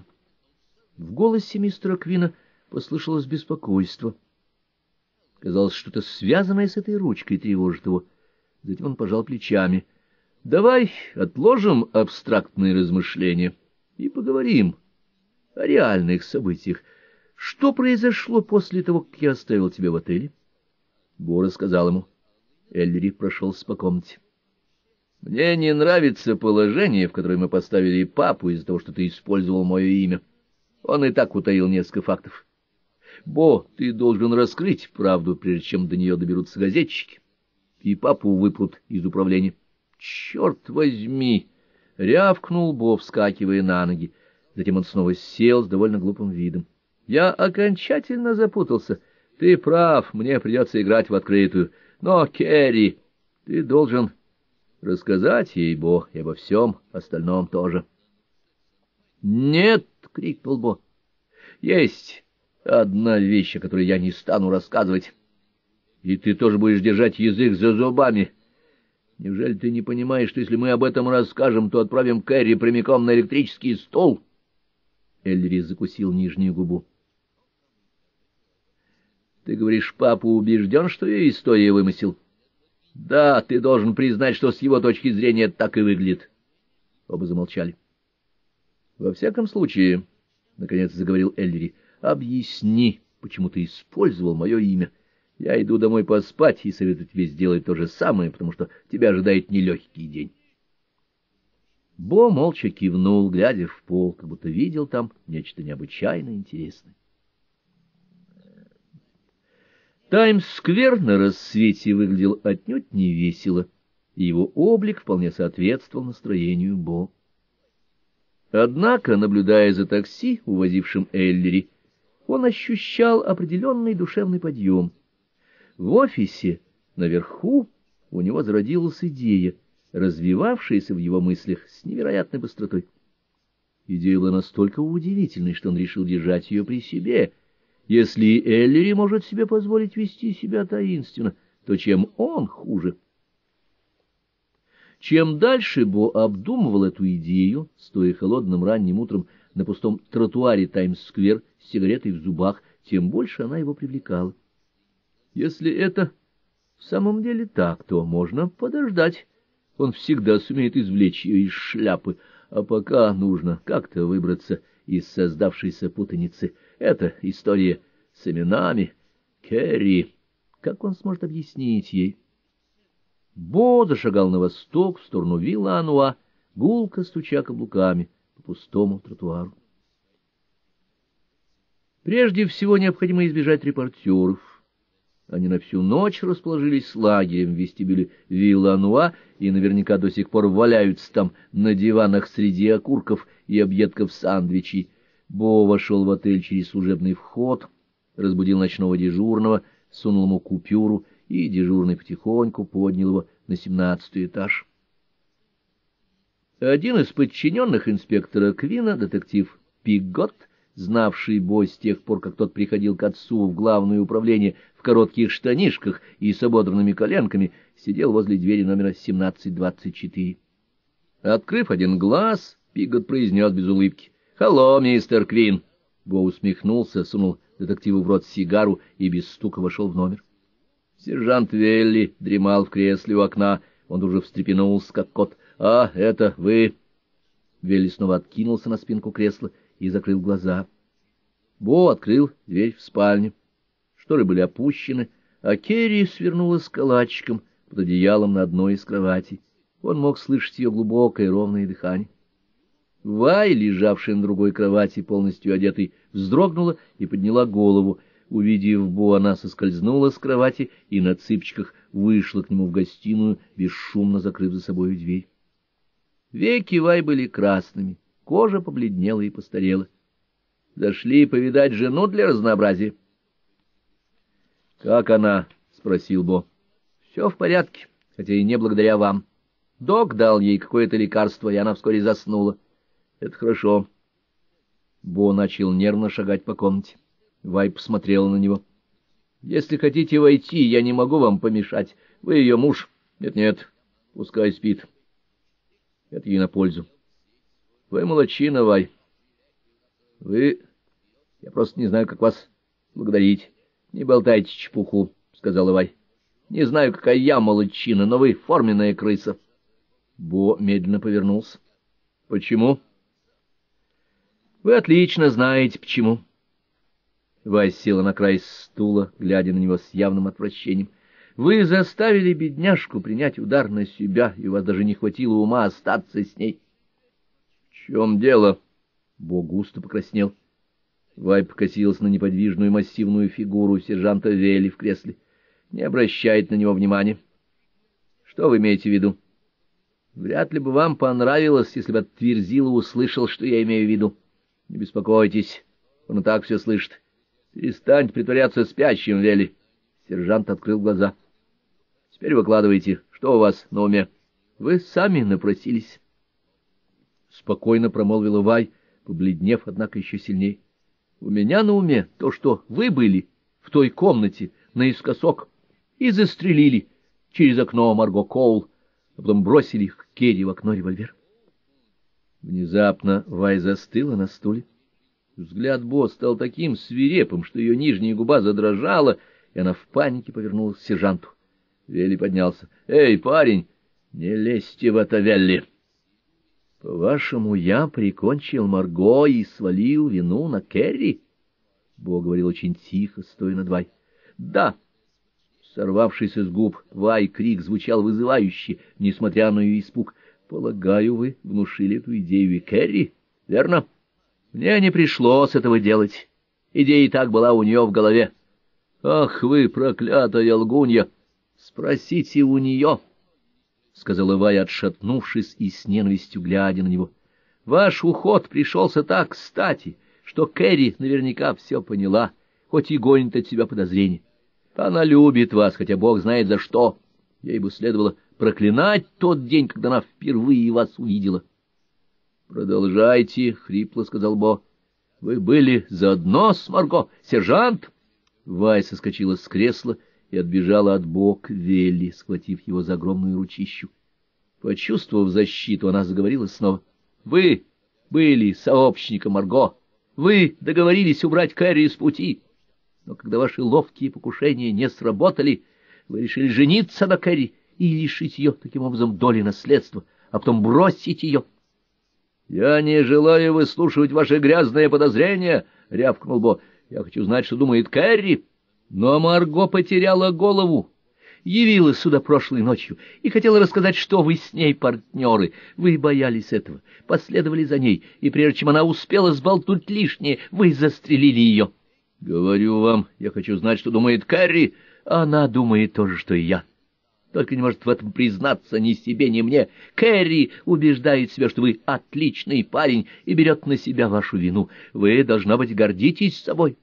В голосе мистера Квина послышалось беспокойство. Казалось, что-то связанное с этой ручкой тревожит его. Затем он пожал плечами. — Давай отложим абстрактные размышления и поговорим о реальных событиях. Что произошло после того, как я оставил тебя в отеле? Бо рассказал ему. Эллири прошелся по комнате. — Мне не нравится положение, в которое мы поставили папу из-за того, что ты использовал мое имя. Он и так утаил несколько фактов. Бо, ты должен раскрыть правду, прежде чем до нее доберутся газетчики, и папу выпрут из управления. — Черт возьми! — рявкнул Бо, вскакивая на ноги. Затем он снова сел с довольно глупым видом. — Я окончательно запутался. Ты прав, мне придется играть в открытую. Но, Керри, ты должен рассказать ей, Бо, и обо всем остальном тоже. — Нет! — крикнул Бо. — Есть одна вещь, о которой я не стану рассказывать. И ты тоже будешь держать язык за зубами. Неужели ты не понимаешь, что если мы об этом расскажем, то отправим Керри прямиком на электрический стол? Эллири закусил нижнюю губу. — Ты говоришь, папа убежден, что ее история вымысел? — Да, ты должен признать, что с его точки зрения это так и выглядит. Оба замолчали. — Во всяком случае, — наконец заговорил Эллири, — объясни, почему ты использовал мое имя. Я иду домой поспать и советую тебе сделать то же самое, потому что тебя ожидает нелегкий день. Бо молча кивнул, глядя в пол, как будто видел там нечто необычайно интересное. Таймс-сквер на рассвете выглядел отнюдь не весело, и его облик вполне соответствовал настроению Бо. Однако, наблюдая за такси, увозившим Эллири, он ощущал определенный душевный подъем. В офисе наверху у него зародилась идея, развивавшаяся в его мыслях с невероятной быстротой. Идея была настолько удивительной, что он решил держать ее при себе. Если Эллири может себе позволить вести себя таинственно, то чем он хуже? Чем дальше Бо обдумывал эту идею, стоя холодным ранним утром на пустом тротуаре Таймс-сквер с сигаретой в зубах, тем больше она его привлекала. Если это в самом деле так, то можно подождать. Он всегда сумеет извлечь ее из шляпы, а пока нужно как-то выбраться из создавшейся путаницы. Это история с именами. Керри. Как он сможет объяснить ей? Бо зашагал на восток, в сторону Вилла-Ануа, гулко стуча каблуками по пустому тротуару. Прежде всего необходимо избежать репортеров. Они на всю ночь расположились лагерем в вестибюле Вилла-Ануа и наверняка до сих пор валяются там на диванах среди окурков и объедков сандвичей. Бо вошел в отель через служебный вход, разбудил ночного дежурного, сунул ему купюру, и дежурный потихоньку поднял его на 17-й этаж. Один из подчиненных инспектора Квина, детектив Пиггот, знавший Бо с тех пор, как тот приходил к отцу в главное управление в коротких штанишках и с ободранными коленками, сидел возле двери номера 1724. Открыв один глаз, Пиггот произнес без улыбки: «Hello, мистер Квин!» Бо усмехнулся, сунул детективу в рот сигару и без стука вошел в номер. Сержант Велли дремал в кресле у окна, он уже встрепенулся, как кот. «А, это вы?» Велли снова откинулся на спинку кресла и закрыл глаза. Бо открыл дверь в спальню. Шторы были опущены, а Керри свернулась калачиком под одеялом на одной из кроватей. Он мог слышать ее глубокое ровное дыхание. Вай, лежавшая на другой кровати, полностью одетой, вздрогнула и подняла голову. Увидев Бо, она соскользнула с кровати и на цыпочках вышла к нему в гостиную, бесшумно закрыв за собой дверь. Веки Вай были красными, кожа побледнела и постарела. Зашли повидать жену для разнообразия. — Как она? — спросил Бо. — Все в порядке, хотя и не благодаря вам. Док дал ей какое-то лекарство, и она вскоре заснула. — Это хорошо. Бо начал нервно шагать по комнате. Вай посмотрела на него. — Если хотите войти, я не могу вам помешать. Вы ее муж. Нет-нет, пускай спит. Это ей на пользу. Вы молодчина, Вай. Вы... Я просто не знаю, как вас благодарить. Не болтайте чепуху, — сказала Вай. Не знаю, какая я молодчина, но вы форменная крыса. Бо медленно повернулся. — Почему? — Вы отлично знаете, почему. Вай села на край стула, глядя на него с явным отвращением. — Вы заставили бедняжку принять удар на себя, и у вас даже не хватило ума остаться с ней. — В чем дело? Бо густо покраснел. Вай покосилась на неподвижную массивную фигуру сержанта Велли в кресле. Не обращает на него внимания. — Что вы имеете в виду? — Вряд ли бы вам понравилось, если бы Тверзила услышал, что я имею в виду. Не беспокойтесь, он и так все слышит. Перестаньте притворяться спящим, Велли. Сержант открыл глаза. — Теперь выкладывайте, что у вас на уме? — Вы сами напросились. Спокойно промолвила Вай, побледнев, однако, еще сильнее. — У меня на уме то, что вы были в той комнате наискосок и застрелили через окно Марго Коул, а потом бросили к Керри в окно револьвер. Внезапно Вай застыла на стуле. Взгляд Бо стал таким свирепым, что ее нижняя губа задрожала, и она в панике повернулась к сержанту. Велли поднялся. — Эй, парень, не лезьте в это, Велли! — По-вашему, я прикончил Марго и свалил вину на Керри? Бо говорил очень тихо, стоя над Вай. — Да. Сорвавшийся с губ Вай крик звучал вызывающе, несмотря на ее испуг. — Полагаю, вы внушили эту идею и Керри, верно? Мне не пришлось этого делать. Идея и так была у нее в голове. — Ах вы, проклятая лгунья! Спросите у нее, — сказала Вай, отшатнувшись и с ненавистью глядя на него. — Ваш уход пришелся так кстати, что Кэрри наверняка все поняла, хоть и гонит от себя подозрения. Она любит вас, хотя Бог знает за что. Ей бы следовало проклинать тот день, когда она впервые вас увидела. — Продолжайте, — хрипло сказал Бо. — Вы были заодно с Марго, сержант? Вай соскочила с кресла и отбежала от Бо к Велли, схватив его за огромную ручищу. Почувствовав защиту, она заговорила снова. — Вы были сообщником Марго. Вы договорились убрать Кэрри с пути. Но когда ваши ловкие покушения не сработали, вы решили жениться на Кэрри и лишить ее таким образом доли наследства, а потом бросить ее. — Я не желаю выслушивать ваши грязные подозрения, — рявкнул Бо. — Я хочу знать, что думает Кэрри. Но Марго потеряла голову, явилась сюда прошлой ночью и хотела рассказать, что вы с ней партнеры. Вы боялись этого, последовали за ней, и прежде чем она успела сболтнуть лишнее, вы застрелили ее. — Говорю вам, я хочу знать, что думает Кэрри. Она думает то же, что и я. Только не может в этом признаться ни себе, ни мне. Кэрри убеждает себя, что вы отличный парень, и берет на себя вашу вину. Вы, должно быть, гордитесь собой.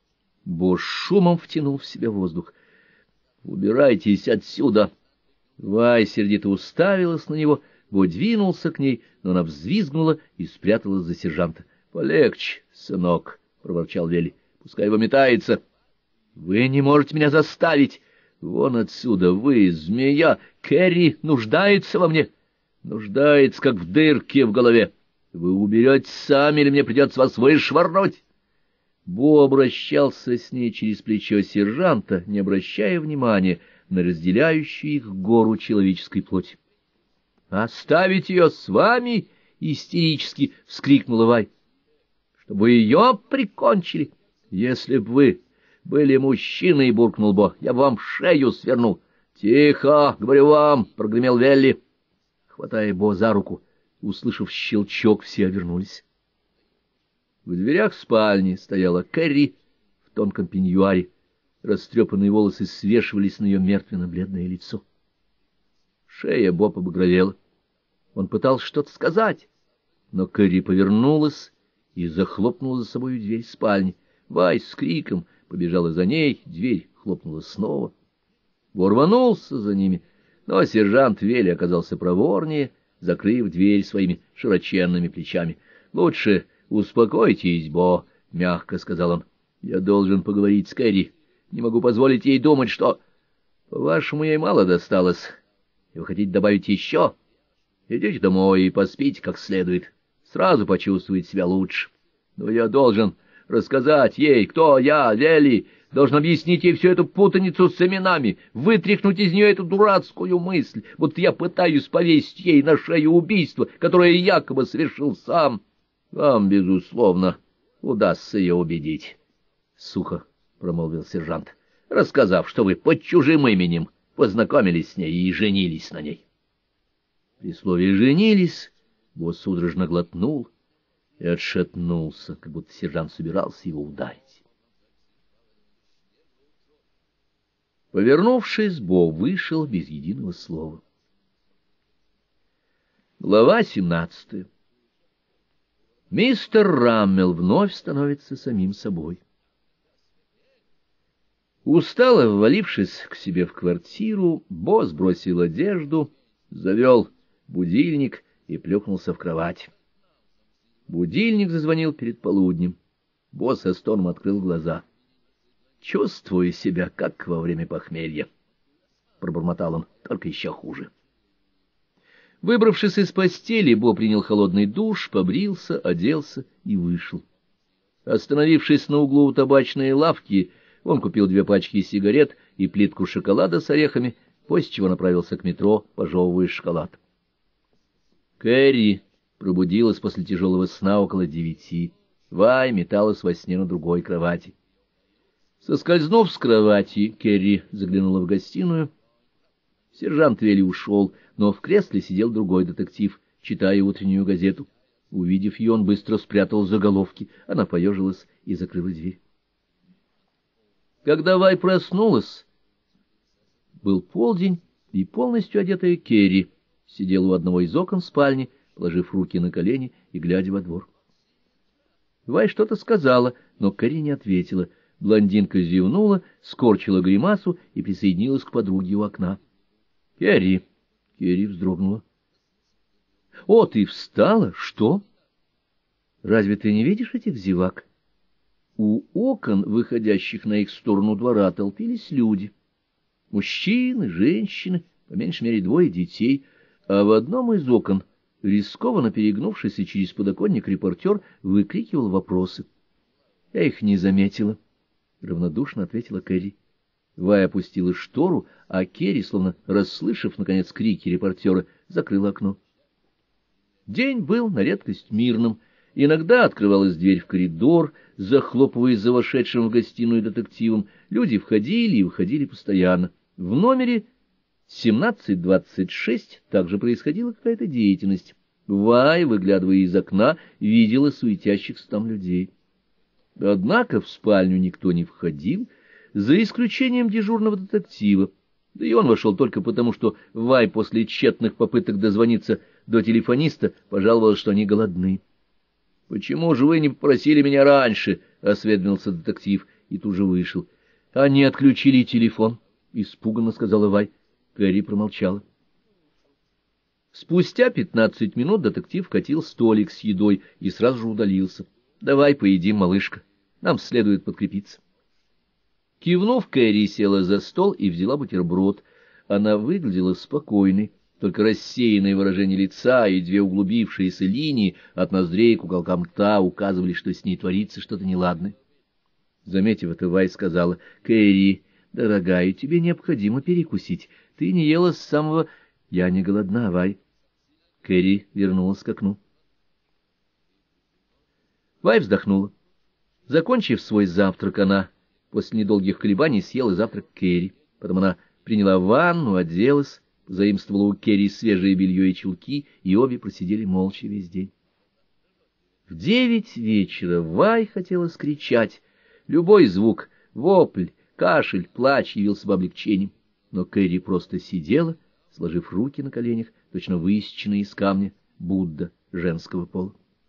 Бо шумом втянул в себя воздух. — Убирайтесь отсюда! Вай сердито уставилась на него, Бо двинулся к ней, но она взвизгнула и спряталась за сержанта. — Полегче, сынок, — проворчал Вели. — Пускай его метается. — Вы не можете меня заставить. Вон отсюда, вы, змея. Кэрри нуждается во мне. Нуждается, как в дырке в голове. Вы уберетесь сами, или мне придется вас вышвырнуть? Бо обращался с ней через плечо сержанта, не обращая внимания на разделяющую их гору человеческой плоти. — Оставить ее с вами? — истерически вскрикнула Вай. — Чтобы ее прикончили? Если б вы были мужчиной, — буркнул Бо, — я бы вам шею свернул. — Тихо, говорю вам, — прогремел Велли, хватая Бо за руку. Услышав щелчок, все обернулись. В дверях спальни стояла Кэрри в тонком пеньюаре. Растрепанные волосы свешивались на ее мертвенно-бледное лицо. Шея Бо побагровела. Он пытался что-то сказать, но Кэрри повернулась и захлопнула за собой дверь спальни. Вай с криком побежала за ней, дверь хлопнула снова. Бо рванулся за ними, но сержант Вели оказался проворнее, закрыв дверь своими широченными плечами. — Лучше успокойтесь, Бо, — мягко сказал он. — Я должен поговорить с Кэрри. Не могу позволить ей думать, что... По-вашему, ей мало досталось. И вы хотите добавить еще? Идите домой и поспите как следует. Сразу почувствуете себя лучше. Но я должен рассказать ей, кто я, Вели, должен объяснить ей всю эту путаницу с именами, вытряхнуть из нее эту дурацкую мысль, будто я пытаюсь повесить ей на шею убийство, которое якобы совершил сам. Вам, безусловно, удастся ее убедить, — сухо промолвил сержант, рассказав, что вы под чужим именем познакомились с ней и женились на ней. При слове «женились» Бо судорожно глотнул и отшатнулся, как будто сержант собирался его ударить. Повернувшись, Бо вышел без единого слова. Глава 17. Мистер Раммел вновь становится самим собой. Устало ввалившись к себе в квартиру, Бо сбросил одежду, завел будильник и плюхнулся в кровать. Будильник зазвонил перед полуднем. Бо со стоном открыл глаза. — Чувствую себя, как во время похмелья, — пробормотал он, — только еще хуже. Выбравшись из постели, Бо принял холодный душ, побрился, оделся и вышел. Остановившись на углу табачной лавки, он купил 2 пачки сигарет и плитку шоколада с орехами, после чего направился к метро, пожевывая шоколад. Кэрри пробудилась после тяжелого сна около 9. Вай металась во сне на другой кровати. Соскользнув с кровати, Кэрри заглянула в гостиную. Сержант Вели ушел, но в кресле сидел другой детектив, читая утреннюю газету. Увидев ее, он быстро спрятал заголовки. Она поежилась и закрыла дверь. Когда Вай проснулась, был полдень, и полностью одетая Кэрри сидела у одного из окон спальни, положив руки на колени и глядя во двор. Вай что-то сказала, но Кэрри не ответила. Блондинка зевнула, скорчила гримасу и присоединилась к подруге у окна. — Кэрри! — Кэрри вздрогнула. — О, ты встала? Что? Разве ты не видишь этих зевак? У окон, выходящих на их сторону двора, толпились люди. Мужчины, женщины, по меньшей мере 2 детей, а в одном из окон, рискованно перегнувшийся через подоконник, репортер выкрикивал вопросы. — Я их не заметила, — равнодушно ответила Кэрри. Вай опустила штору, а Керри, словно расслышав, наконец, крики репортера, закрыла окно. День был на редкость мирным. Иногда открывалась дверь в коридор, захлопываясь за вошедшим в гостиную детективом. Люди входили и выходили постоянно. В номере 1726 также происходила какая-то деятельность. Вай, выглядывая из окна, видела суетящихся там людей. Однако в спальню никто не входил, за исключением дежурного детектива. Да и он вошел только потому, что Вай после тщетных попыток дозвониться до телефониста пожаловалась, что они голодны. — Почему же вы не попросили меня раньше? — осведомился детектив и тут же вышел. — Они отключили телефон, — испуганно сказала Вай. Кэрри промолчала. Спустя 15 минут детектив катил столик с едой и сразу же удалился. — Давай поедим, малышка, нам следует подкрепиться. Кивнув, Кэрри села за стол и взяла бутерброд. Она выглядела спокойной, только рассеянное выражение лица и 2 углубившиеся линии от ноздрей к уголкам рта указывали, что с ней творится что-то неладное. Заметив это, Вай сказала: — Кэрри, дорогая, тебе необходимо перекусить. Ты не ела с самого... — Я не голодна, Вай. Кэрри вернулась к окну. Вай вздохнула. Закончив свой завтрак, она после недолгих колебаний съела завтрак Кэрри. Потом она приняла ванну, оделась, заимствовала у Кэрри свежее белье и чулки, и обе просидели молча весь день. В 9 вечера Вай хотела скричать. Любой звук — вопль, кашель, плач — явился бы облегчением. Но Кэрри просто сидела, сложив руки на коленях, точно высеченная из камня Будда женского пола.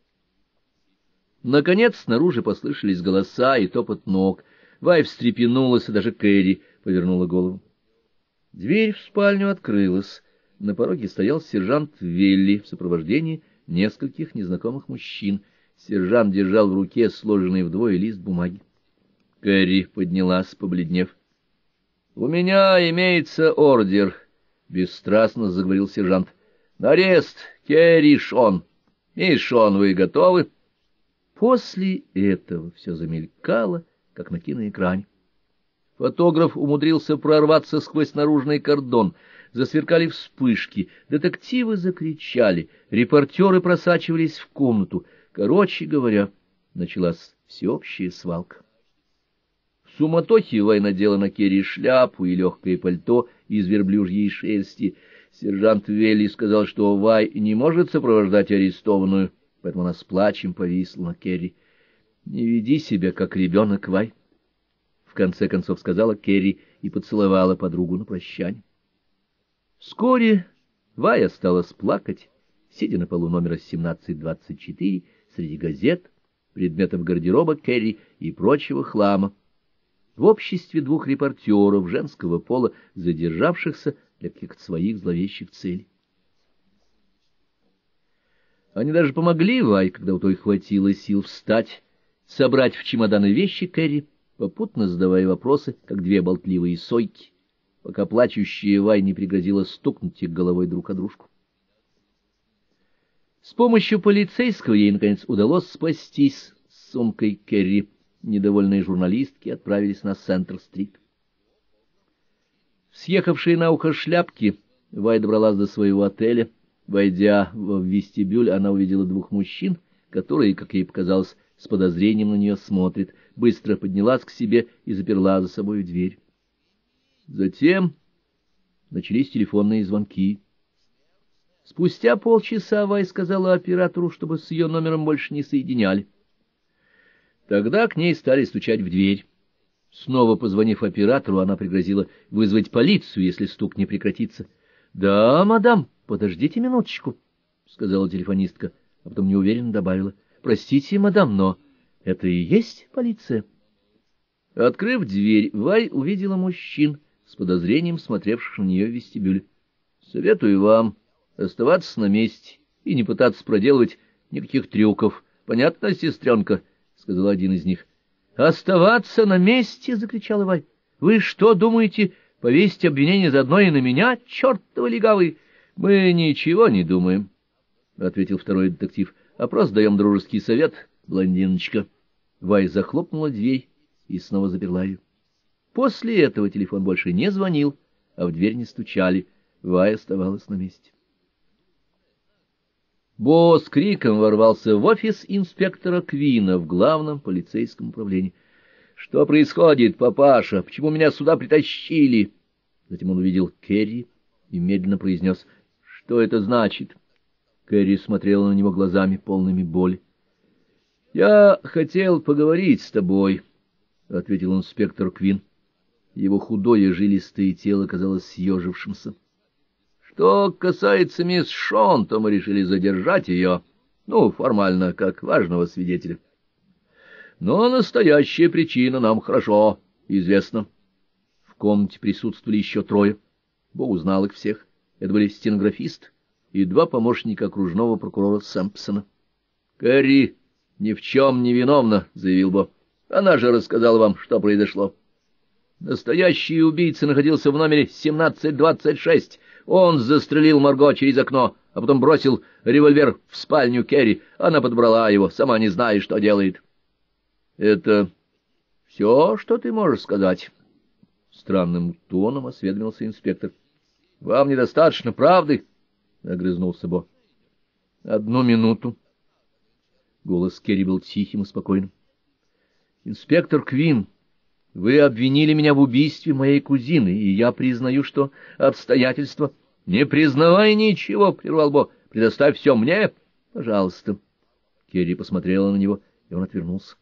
Наконец снаружи послышались голоса и топот ног. Вай встрепенулась, и даже Кэрри повернула голову. Дверь в спальню открылась. На пороге стоял сержант Велли в сопровождении нескольких незнакомых мужчин. Сержант держал в руке сложенный вдвое лист бумаги. Кэрри поднялась, побледнев. — У меня имеется ордер, — бесстрастно заговорил сержант. — На арест Керри Шон. Мисс Шон, вы готовы? После этого все замелькало, как на киноэкране. Фотограф умудрился прорваться сквозь наружный кордон. Засверкали вспышки, детективы закричали, репортеры просачивались в комнату. Короче говоря, началась всеобщая свалка. В суматохе Вай надела на Керри шляпу и легкое пальто из верблюжьей шерсти. Сержант Велли сказал, что Вай не может сопровождать арестованную, поэтому она с плачем повисла на Керри. — Не веди себя, как ребенок, Вай, — в конце концов сказала Керри и поцеловала подругу на прощание. Вскоре Вай осталась плакать, сидя на полу номера 1724 среди газет, предметов гардероба Керри и прочего хлама, в обществе 2 репортеров женского пола, задержавшихся для каких-то своих зловещих целей. Они даже помогли Вай, когда у той хватило сил встать, собрать в чемоданы вещи Керри, попутно задавая вопросы, как 2 болтливые сойки, пока плачущая Вай не пригрозила стукнуть их головой друг о дружку. С помощью полицейского ей, наконец, удалось спастись с сумкой Керри. Недовольные журналистки отправились на Сентер-стрит. Съехавшие на ухо шляпки, Вай добралась до своего отеля. Войдя в вестибюль, она увидела 2 мужчин, которые, как ей показалось, с подозрением на нее смотрят, быстро поднялась к себе и заперла за собой дверь. Затем начались телефонные звонки. Спустя полчаса Вай сказала оператору, чтобы с ее номером больше не соединяли. Тогда к ней стали стучать в дверь. Снова позвонив оператору, она пригрозила вызвать полицию, если стук не прекратится. — Да, мадам, подождите минуточку, — сказала телефонистка, а потом неуверенно добавила. — Простите, мадам, но Это и есть полиция? Открыв дверь, Вай увидела мужчин, с подозрением смотревших на нее в вестибюле. — Советую вам оставаться на месте и не пытаться проделывать никаких трюков. Понятно, сестренка? — сказал один из них. — Оставаться на месте? — закричал Вай. — Вы что, думаете, повесить обвинение заодно и на меня, чертовы легавые? — Мы ничего не думаем, — ответил второй детектив, — а просто даем дружеский совет, блондиночка. Вай захлопнула дверь и снова заперла ее. После этого телефон больше не звонил, а в дверь не стучали. Вай оставалась на месте. Бо с криком ворвался в офис инспектора Квина в главном полицейском управлении. — Что происходит, папаша? Почему меня сюда притащили? Затем он увидел Керри и медленно произнес: — Что это значит? Керри смотрела на него глазами, полными боли. — Я хотел поговорить с тобой, — ответил инспектор Квин. Его худое жилистое тело казалось съежившимся. Что касается мисс Шон, то мы решили задержать ее, формально, как важного свидетеля. Но настоящая причина нам хорошо известна. В комнате присутствовали еще трое. Бо узнал их всех. Это были стенографист и два помощника окружного прокурора Сэмпсона. — Кэрри ни в чем не виновна, — заявил Бо. — Она же рассказала вам, что произошло. Настоящий убийца находился в номере 1726. Он застрелил Марго через окно, а потом бросил револьвер в спальню Керри. Она подобрала его, сама не зная, что делает. — Это все, что ты можешь сказать? — странным тоном осведомился инспектор. — Вам недостаточно правды? — огрызнулся Бо. — Одну минуту. Голос Керри был тихим и спокойным. — Инспектор Квин, вы обвинили меня в убийстве моей кузины, и я признаю, что обстоятельства... — Не признавай ничего, — прервал Бо. — Предоставь все мне, пожалуйста. Керри посмотрела на него, и он отвернулся.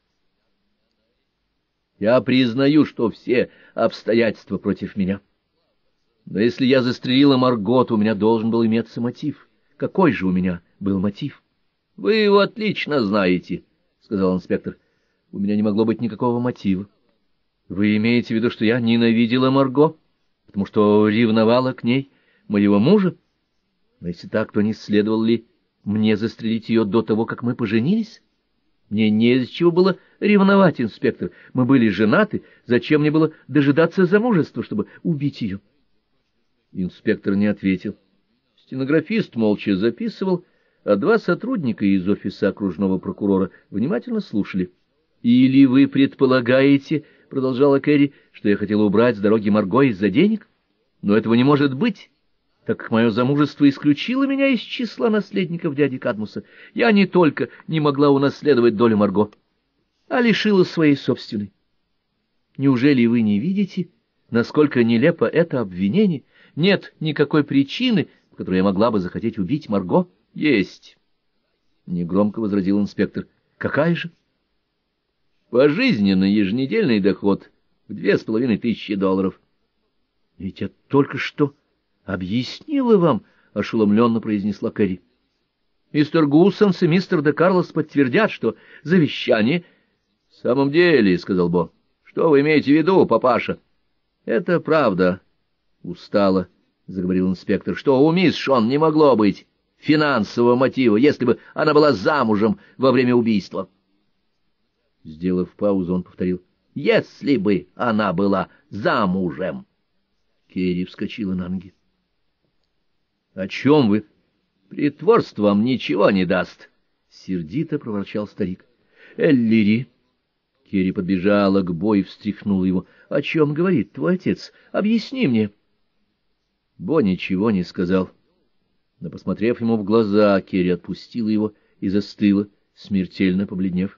— Я признаю, что все обстоятельства против меня. Но если я застрелила Марго, то у меня должен был иметься мотив. Какой же у меня был мотив? — Вы его отлично знаете, — сказал инспектор. — У меня не могло быть никакого мотива. Вы имеете в виду, что я ненавидела Марго, потому что ревновала к ней моего мужа? Но если так, то не следовало ли мне застрелить ее до того, как мы поженились? Мне не из чего было ревновать, инспектор. Мы были женаты. Зачем мне было дожидаться замужества, чтобы убить ее? Инспектор не ответил. Стенографист молча записывал, а два сотрудника из офиса окружного прокурора внимательно слушали. — Или вы предполагаете, — продолжала Керри, — что я хотела убрать с дороги Марго из-за денег? Но этого не может быть, так как мое замужество исключило меня из числа наследников дяди Кадмуса. Я не только не могла унаследовать долю Марго, а лишила своей собственной. Неужели вы не видите, насколько нелепо это обвинение? Нет никакой причины, по которой я могла бы захотеть убить Марго. — Есть, — негромко возразил инспектор. — Какая же? — Пожизненный еженедельный доход в $2500. — Ведь я только что объяснила вам, — ошеломленно произнесла Кэрри. — Мистер Гуссенс и мистер де Карлос подтвердят, что завещание... — В самом деле, — сказал Бо, — что вы имеете в виду, папаша? — Это правда, — устало заговорил инспектор, — что у мисс Шон не могло быть финансового мотива, если бы она была замужем во время убийства. Сделав паузу, он повторил: — Если бы она была замужем. Керри вскочила на ноги. — О чем вы? — Притворство вам ничего не даст, — сердито проворчал старик. — Эллири. Керри подбежала к Бо и встряхнула его. — О чем говорит твой отец? Объясни мне. Бо ничего не сказал. Но, посмотрев ему в глаза, Керри отпустила его и застыла, смертельно побледнев.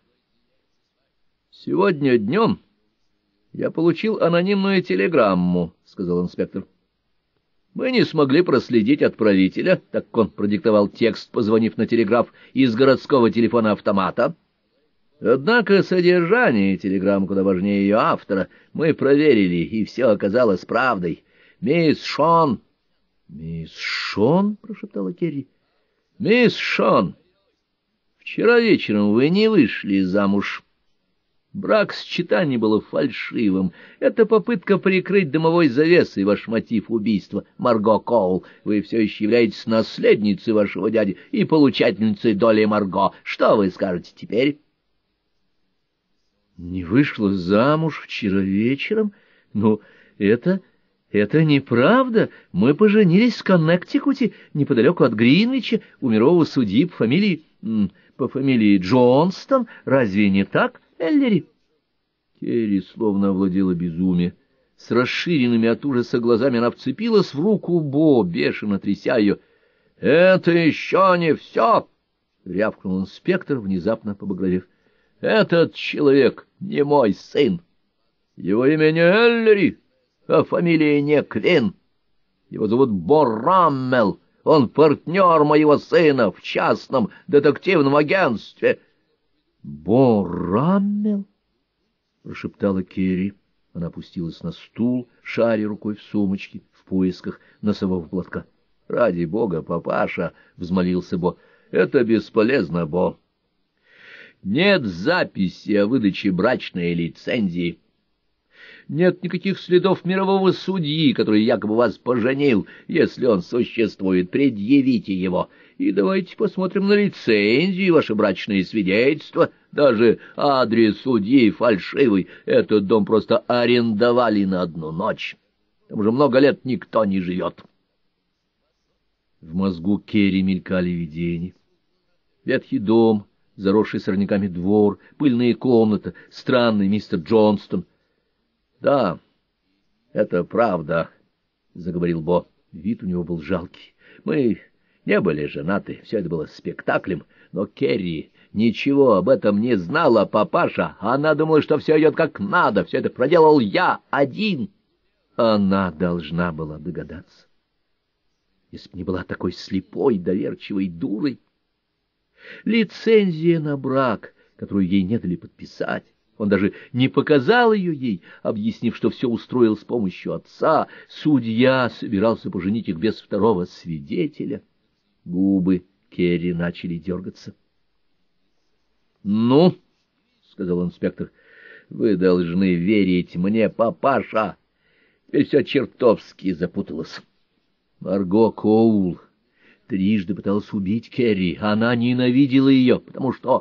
— Сегодня днем я получил анонимную телеграмму, — сказал инспектор. Мы не смогли проследить отправителя, так как он продиктовал текст, позвонив на телеграф из городского телефона-автомата. Однако содержание телеграммы куда важнее ее автора. Мы проверили, и все оказалось правдой. Мисс Шон... — Мисс Шон? — прошептала Керри. — Мисс Шон, вчера вечером вы не вышли замуж, Бракосочетание было фальшивым. Это попытка прикрыть дымовой завесой ваш мотив убийства, Марго Коул. Вы все еще являетесь наследницей вашего дяди и получательницей доли Марго. Что вы скажете теперь? Не вышла замуж вчера вечером? Ну, это неправда. Мы поженились в Коннектикуте, неподалеку от Гринвича, у мирового судьи по фамилии Джонстон. Разве не так, Эллери? Керри словно овладела безумие. С расширенными от ужаса глазами она вцепилась в руку Бо, бешено тряся ее. — Это еще не все! — рявкнул инспектор, внезапно побагровев. — Этот человек не мой сын. Его имя не Эллери, а фамилия не Квин. Его зовут Бо Раммел. Он партнер моего сына в частном детективном агентстве. — Бо Раммел? — прошептала Керри. Она опустилась на стул, шаря рукой в сумочке, в поисках носового платка. — Ради бога, папаша! — взмолился Бо. — Это бесполезно, Бо. Нет записи о выдаче брачной лицензии. Нет никаких следов мирового судьи, который якобы вас поженил. Если он существует, предъявите его. И давайте посмотрим на лицензию, ваше брачное свидетельство. Даже адрес судьи фальшивый. Этот дом просто арендовали на одну ночь. Там уже много лет никто не живет. В мозгу Керри мелькали видения. Ветхий дом, заросший сорняками двор, пыльная комната, странный мистер Джонстон. — Да, это правда, — заговорил Бо. Вид у него был жалкий. Мы не были женаты, все это было спектаклем, но Керри ничего об этом не знала, папаша. Она думала, что все идет как надо, все это проделал я один. Она должна была догадаться, если б не была такой слепой, доверчивой дурой. Лицензия на брак, которую ей не дали подписать. Он даже не показал ее ей, объяснив, что все устроил с помощью отца. Судья собирался поженить их без второго свидетеля. Губы Керри начали дергаться. — Ну, — сказал инспектор, — вы должны верить мне, папаша. Теперь все чертовски запуталось. Марго Коул трижды пыталась убить Керри. Она ненавидела ее, потому что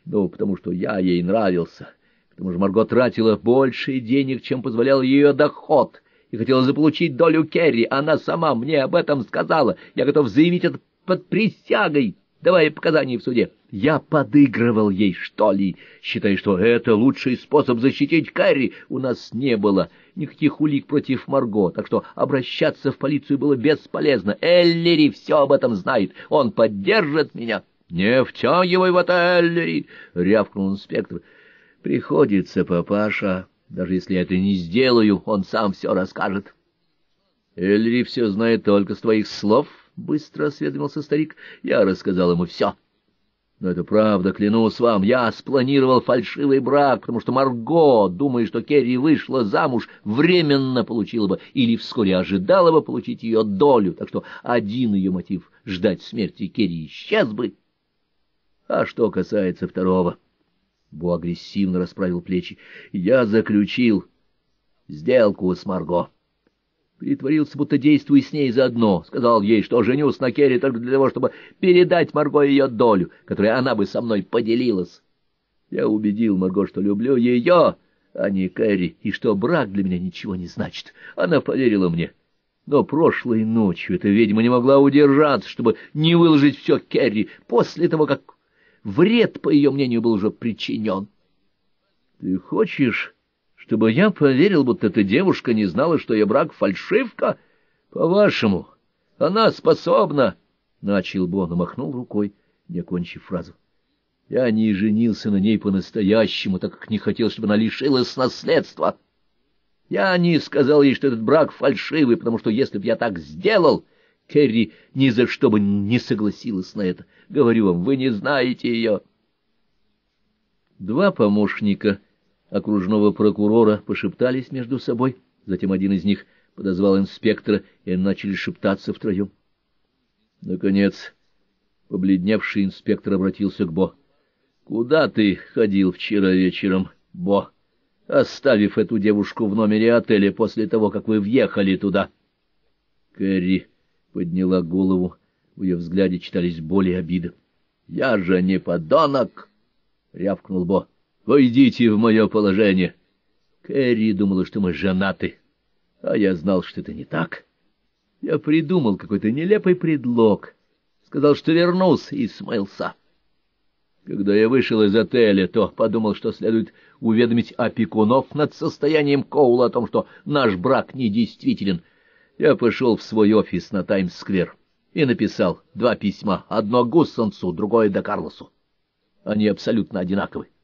я ей нравился. К тому же Марго тратила больше денег, чем позволял ее доход, и хотела заполучить долю Керри. Она сама мне об этом сказала. Я готов заявить это под присягой, давая показания в суде. Я подыгрывал ей, что ли, считая, что это лучший способ защитить Керри. У нас не было никаких улик против Марго, так что обращаться в полицию было бесполезно. Эллери все об этом знает. Он поддержит меня. — Не втягивай в это, Эллери! — рявкнул инспектор. — Приходится, папаша. Даже если я это не сделаю, он сам все расскажет. — Эллери все знает только с твоих слов, — быстро осведомился старик. Я рассказал ему все. Но это правда, клянусь вам, я спланировал фальшивый брак, потому что Марго, думая, что Керри вышла замуж, временно получила бы или вскоре ожидала бы получить ее долю, так что один ее мотив — ждать смерти Керри — исчез бы. А что касается второго... Бо агрессивно расправил плечи. Я заключил сделку с Марго. Притворился, будто действую с ней заодно. Сказал ей, что женюсь на Керри только для того, чтобы передать Марго ее долю, которой она бы со мной поделилась. Я убедил Марго, что люблю ее, а не Керри, и что брак для меня ничего не значит. Она поверила мне. Но прошлой ночью эта ведьма не могла удержаться, чтобы не выложить все Керри после того, как вред, по ее мнению, был уже причинен. Ты хочешь, чтобы я поверил, будто эта девушка не знала, что ее брак — фальшивка? По-вашему, она способна... Начал Бо, но махнул рукой, не окончив фразу. Я не женился на ней по-настоящему, так как не хотел, чтобы она лишилась наследства. Я не сказал ей, что этот брак фальшивый, потому что если б я так сделал... Керри ни за что бы не согласилась на это. Говорю вам, вы не знаете ее. Два помощника окружного прокурора пошептались между собой. Затем один из них подозвал инспектора, и они начали шептаться втроем. Наконец, побледневший инспектор обратился к Бо. — Куда ты ходил вчера вечером? Бо, оставив эту девушку в номере отеля после того, как вы въехали туда. Кэрри подняла голову, в ее взгляде читались боль и обида. — Я же не подонок! — рявкнул Бо. — Войдите в мое положение. Кэрри думала, что мы женаты, а я знал, что это не так. Я придумал какой-то нелепый предлог, сказал, что вернусь, и смылся. Когда я вышел из отеля, то подумал, что следует уведомить опекунов над состоянием Коула о том, что наш брак недействителен. Я пошел в свой офис на Таймс-сквер и написал 2 письма, одно Гуссонсу, другое Де Карлосу. Они абсолютно одинаковы.